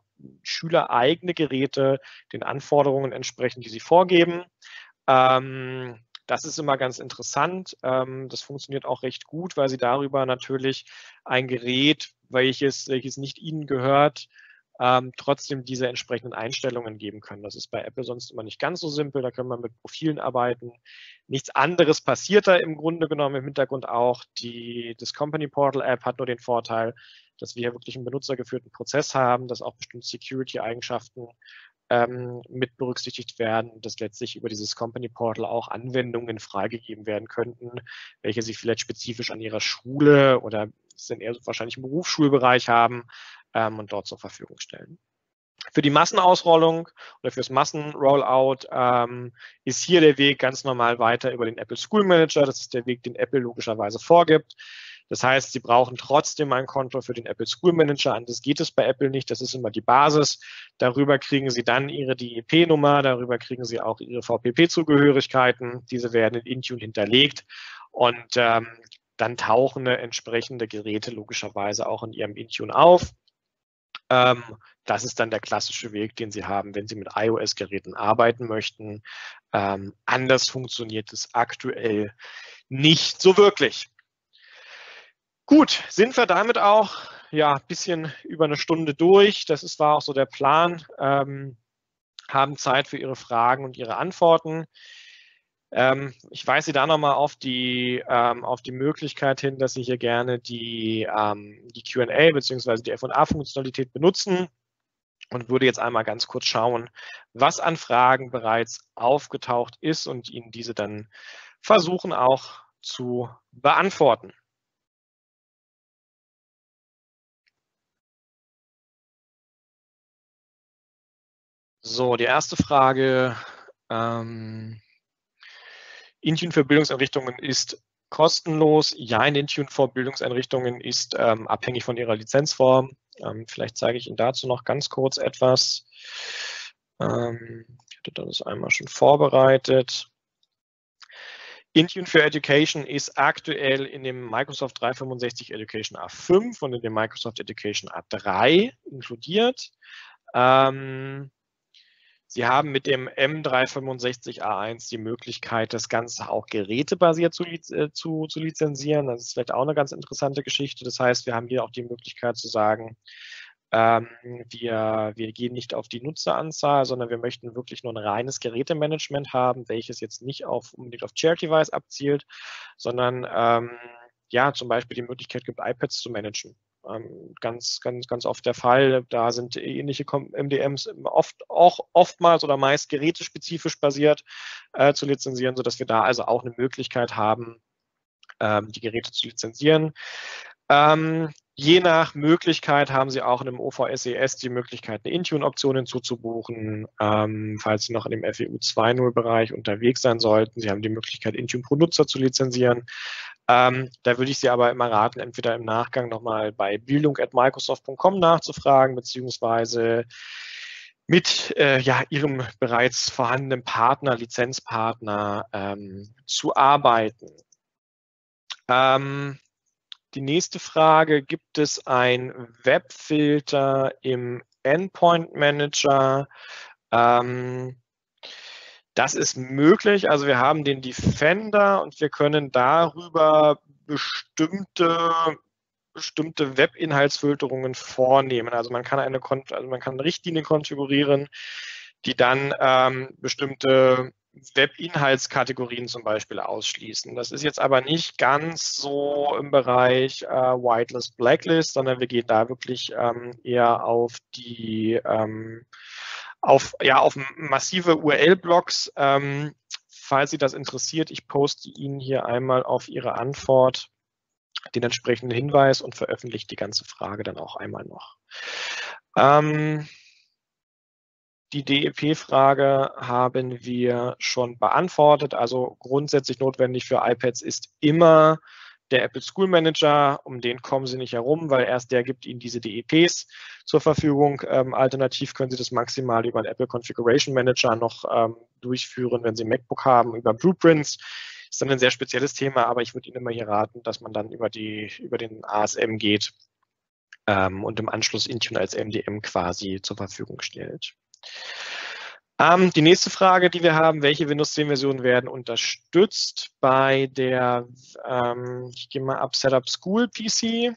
schülereigene Geräte den Anforderungen entsprechen, die sie vorgeben. Das ist immer ganz interessant. Das funktioniert auch recht gut, weil Sie darüber natürlich ein Gerät, welches nicht Ihnen gehört, trotzdem diese entsprechenden Einstellungen geben können. Das ist bei Apple sonst immer nicht ganz so simpel, da können wir mit Profilen arbeiten. Nichts anderes passiert da im Grunde genommen im Hintergrund auch. Das Company Portal App hat nur den Vorteil, dass wir hier wirklich einen benutzergeführten Prozess haben, dass auch bestimmte Security-Eigenschaften mit berücksichtigt werden, dass letztlich über dieses Company Portal auch Anwendungen freigegeben werden könnten, welche Sie vielleicht spezifisch an Ihrer Schule oder sind eher wahrscheinlich im Berufsschulbereich haben und dort zur Verfügung stellen. Für die Massenausrollung oder fürs Massenrollout ist hier der Weg ganz normal weiter über den Apple School Manager. Das ist der Weg, den Apple logischerweise vorgibt. Das heißt, Sie brauchen trotzdem ein Konto für den Apple School Manager. Anders geht es bei Apple nicht. Das ist immer die Basis. Darüber kriegen Sie dann Ihre DEP-Nummer. Darüber kriegen Sie auch Ihre VPP-Zugehörigkeiten. Diese werden in Intune hinterlegt. Und dann tauchen entsprechende Geräte logischerweise auch in Ihrem Intune auf. Das ist dann der klassische Weg, den Sie haben, wenn Sie mit iOS-Geräten arbeiten möchten. Anders funktioniert es aktuell nicht so wirklich. Gut, sind wir damit auch ein bisschen über eine Stunde durch. Das war auch so der Plan. Haben Zeit für Ihre Fragen und Ihre Antworten. Ich weise Sie da nochmal auf die Möglichkeit hin, dass Sie hier gerne die Q&A bzw. die F&A-Funktionalität benutzen und würde jetzt einmal ganz kurz schauen, was an Fragen bereits aufgetaucht ist und Ihnen diese dann versuchen auch zu beantworten. So, die erste Frage. Intune für Bildungseinrichtungen ist kostenlos. Ja, in Intune für Bildungseinrichtungen ist abhängig von ihrer Lizenzform. Vielleicht zeige ich Ihnen dazu noch ganz kurz etwas. Ich hatte das einmal schon vorbereitet. Intune für Education ist aktuell in dem Microsoft 365 Education A5 und in dem Microsoft Education A3 inkludiert. Sie haben mit dem M365A1 die Möglichkeit, das Ganze auch gerätebasiert zu lizenzieren. Das ist vielleicht auch eine ganz interessante Geschichte. Das heißt, wir haben hier auch die Möglichkeit zu sagen, wir gehen nicht auf die Nutzeranzahl, sondern wir möchten wirklich nur ein reines Gerätemanagement haben, welches jetzt nicht unbedingt auf Shared Device abzielt, sondern zum Beispiel die Möglichkeit gibt, iPads zu managen. Ganz oft der Fall. Da sind ähnliche MDMs oftmals oder meist gerätespezifisch basiert zu lizenzieren, sodass wir da also auch eine Möglichkeit haben, die Geräte zu lizenzieren. Je nach Möglichkeit haben Sie auch in dem OVSES die Möglichkeit, eine Intune-Option hinzuzubuchen, falls Sie noch in dem FEU 2.0-Bereich unterwegs sein sollten. Sie haben die Möglichkeit, Intune pro Nutzer zu lizenzieren. Da würde ich Sie aber immer raten, entweder im Nachgang nochmal bei bildung@microsoft.com nachzufragen, beziehungsweise mit Ihrem bereits vorhandenen Partner, Lizenzpartner zu arbeiten. Die nächste Frage, gibt es ein Webfilter im Endpoint Manager? Das ist möglich. Also wir haben den Defender und wir können darüber bestimmte Webinhaltsfilterungen vornehmen. Also man kann Richtlinien konfigurieren, die dann bestimmte Webinhaltskategorien zum Beispiel ausschließen. Das ist jetzt aber nicht ganz so im Bereich Whitelist, Blacklist, sondern wir gehen da wirklich eher auf die auf massive URL-Blocks. Falls Sie das interessiert, ich poste Ihnen hier einmal auf Ihre Antwort den entsprechenden Hinweis und veröffentliche die ganze Frage dann auch einmal noch. Die DEP-Frage haben wir schon beantwortet. Also grundsätzlich notwendig für iPads ist immer der Apple School Manager. Um den kommen Sie nicht herum, weil erst der gibt Ihnen diese DEPs zur Verfügung. Alternativ können Sie das maximal über einen Apple Configuration Manager noch durchführen, wenn Sie ein MacBook haben, über Blueprints. Ist dann ein sehr spezielles Thema, aber ich würde Ihnen immer hier raten, dass man dann über den ASM geht und im Anschluss Intune als MDM quasi zur Verfügung stellt. Die nächste Frage, die wir haben, welche Windows 10 Versionen werden unterstützt bei der, ich gehe mal ab Setup School PC.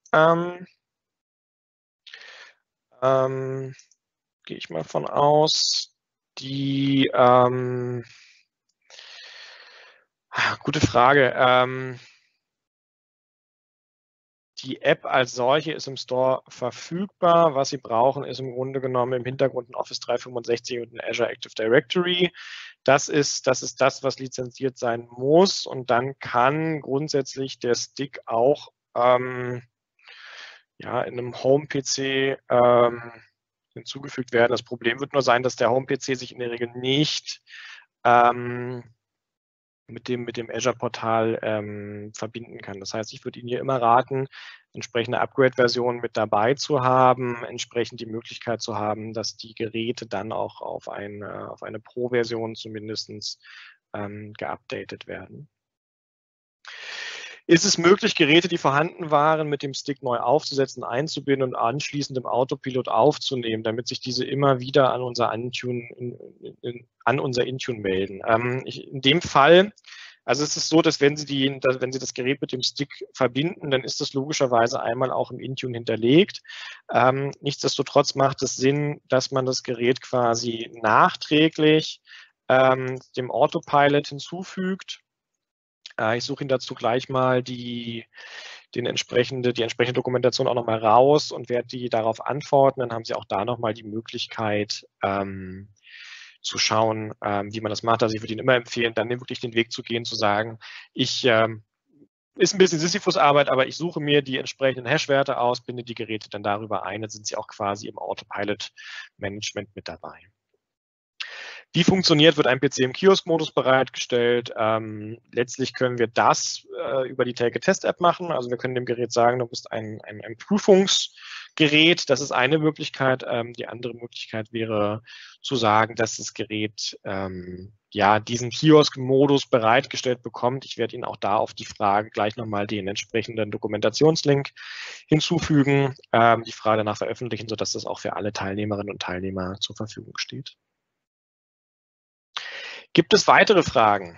Gehe ich mal von aus. Die, gute Frage. Die App als solche ist im Store verfügbar. Was Sie brauchen, ist im Grunde genommen im Hintergrund ein Office 365 und ein Azure Active Directory. Das ist das, was lizenziert sein muss. Und dann kann grundsätzlich der Stick auch in einem Home-PC hinzugefügt werden. Das Problem wird nur sein, dass der Home-PC sich in der Regel nicht mit dem Azure-Portal verbinden kann. Das heißt, ich würde Ihnen hier immer raten, entsprechende Upgrade-Versionen mit dabei zu haben, entsprechend die Möglichkeit zu haben, dass die Geräte dann auch auf eine Pro-Version zumindest geupdatet werden. Ist es möglich, Geräte, die vorhanden waren, mit dem Stick neu aufzusetzen, einzubinden und anschließend im Autopilot aufzunehmen, damit sich diese immer wieder an unser Intune melden? In dem Fall, also es ist so, dass wenn Sie das Gerät mit dem Stick verbinden, dann ist das logischerweise einmal auch im Intune hinterlegt. Nichtsdestotrotz macht es Sinn, dass man das Gerät quasi nachträglich dem Autopilot hinzufügt. Ich suche Ihnen dazu gleich mal die entsprechende Dokumentation auch nochmal raus und werde die darauf antworten. Dann haben Sie auch da nochmal die Möglichkeit zu schauen, wie man das macht. Also ich würde Ihnen immer empfehlen, dann wirklich den Weg zu gehen, zu sagen, ist ein bisschen Sisyphus-Arbeit, aber ich suche mir die entsprechenden Hash-Werte aus, binde die Geräte dann darüber ein, dann sind Sie auch quasi im Autopilot-Management mit dabei. Wie funktioniert, wird ein PC im Kiosk-Modus bereitgestellt? Letztlich können wir das über die Take-a-Test-App machen. Also wir können dem Gerät sagen, du bist ein Prüfungsgerät. Das ist eine Möglichkeit. Die andere Möglichkeit wäre zu sagen, dass das Gerät diesen Kiosk-Modus bereitgestellt bekommt. Ich werde Ihnen auch da auf die Frage gleich nochmal den entsprechenden Dokumentationslink hinzufügen, die Frage danach veröffentlichen, sodass das auch für alle Teilnehmerinnen und Teilnehmer zur Verfügung steht. Gibt es weitere Fragen?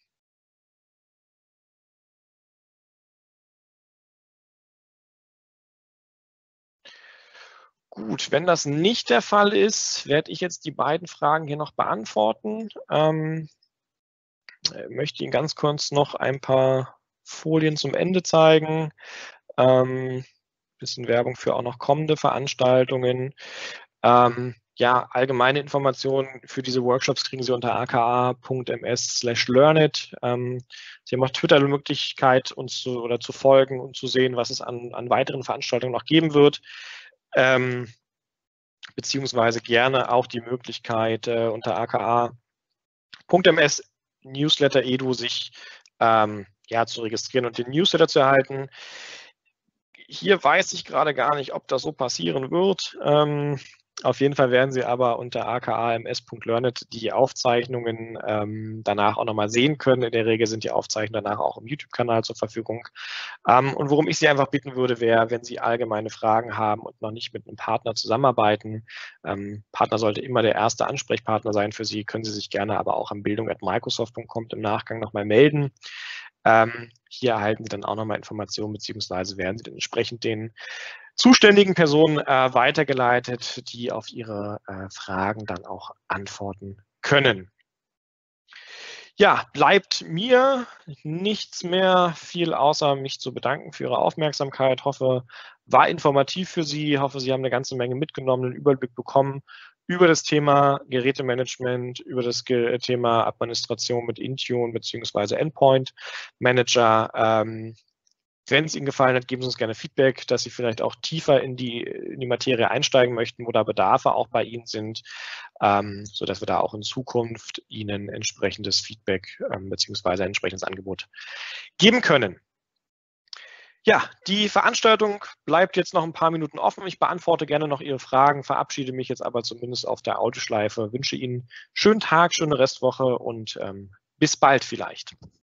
Gut, wenn das nicht der Fall ist, werde ich jetzt die beiden Fragen hier noch beantworten. Möchte Ihnen ganz kurz noch ein paar Folien zum Ende zeigen. Bisschen Werbung für auch noch kommende Veranstaltungen. Allgemeine Informationen für diese Workshops kriegen Sie unter aka.ms/learnit. Sie haben auch Twitter die Möglichkeit, uns zu folgen und zu sehen, was es an weiteren Veranstaltungen noch geben wird. Beziehungsweise gerne auch die Möglichkeit, unter aka.ms Newsletter Edu sich zu registrieren und den Newsletter zu erhalten. Hier weiß ich gerade gar nicht, ob das so passieren wird. Auf jeden Fall werden Sie aber unter aka.ms.learnit die Aufzeichnungen danach auch nochmal sehen können. In der Regel sind die Aufzeichnungen danach auch im YouTube-Kanal zur Verfügung. Und worum ich Sie einfach bitten würde, wäre, wenn Sie allgemeine Fragen haben und noch nicht mit einem Partner zusammenarbeiten. Partner sollte immer der erste Ansprechpartner sein für Sie, können Sie sich gerne aber auch an bildung@microsoft.com im Nachgang nochmal melden. Hier erhalten Sie dann auch nochmal Informationen, beziehungsweise werden Sie dann entsprechend den zuständigen Personen weitergeleitet, die auf Ihre Fragen dann auch antworten können. Ja, bleibt mir nichts mehr viel, außer mich zu bedanken für Ihre Aufmerksamkeit. Hoffe, war informativ für Sie. Hoffe, Sie haben eine ganze Menge mitgenommen, einen Überblick bekommen über das Thema Gerätemanagement, über das Thema Administration mit Intune bzw. Endpoint Manager. Wenn es Ihnen gefallen hat, geben Sie uns gerne Feedback, dass Sie vielleicht auch tiefer in die Materie einsteigen möchten, wo da Bedarfe auch bei Ihnen sind, sodass wir da auch in Zukunft Ihnen entsprechendes Feedback bzw. ein entsprechendes Angebot geben können. Ja, die Veranstaltung bleibt jetzt noch ein paar Minuten offen. Ich beantworte gerne noch Ihre Fragen, verabschiede mich jetzt aber zumindest auf der Audioschleife. Wünsche Ihnen einen schönen Tag, schöne Restwoche und bis bald vielleicht.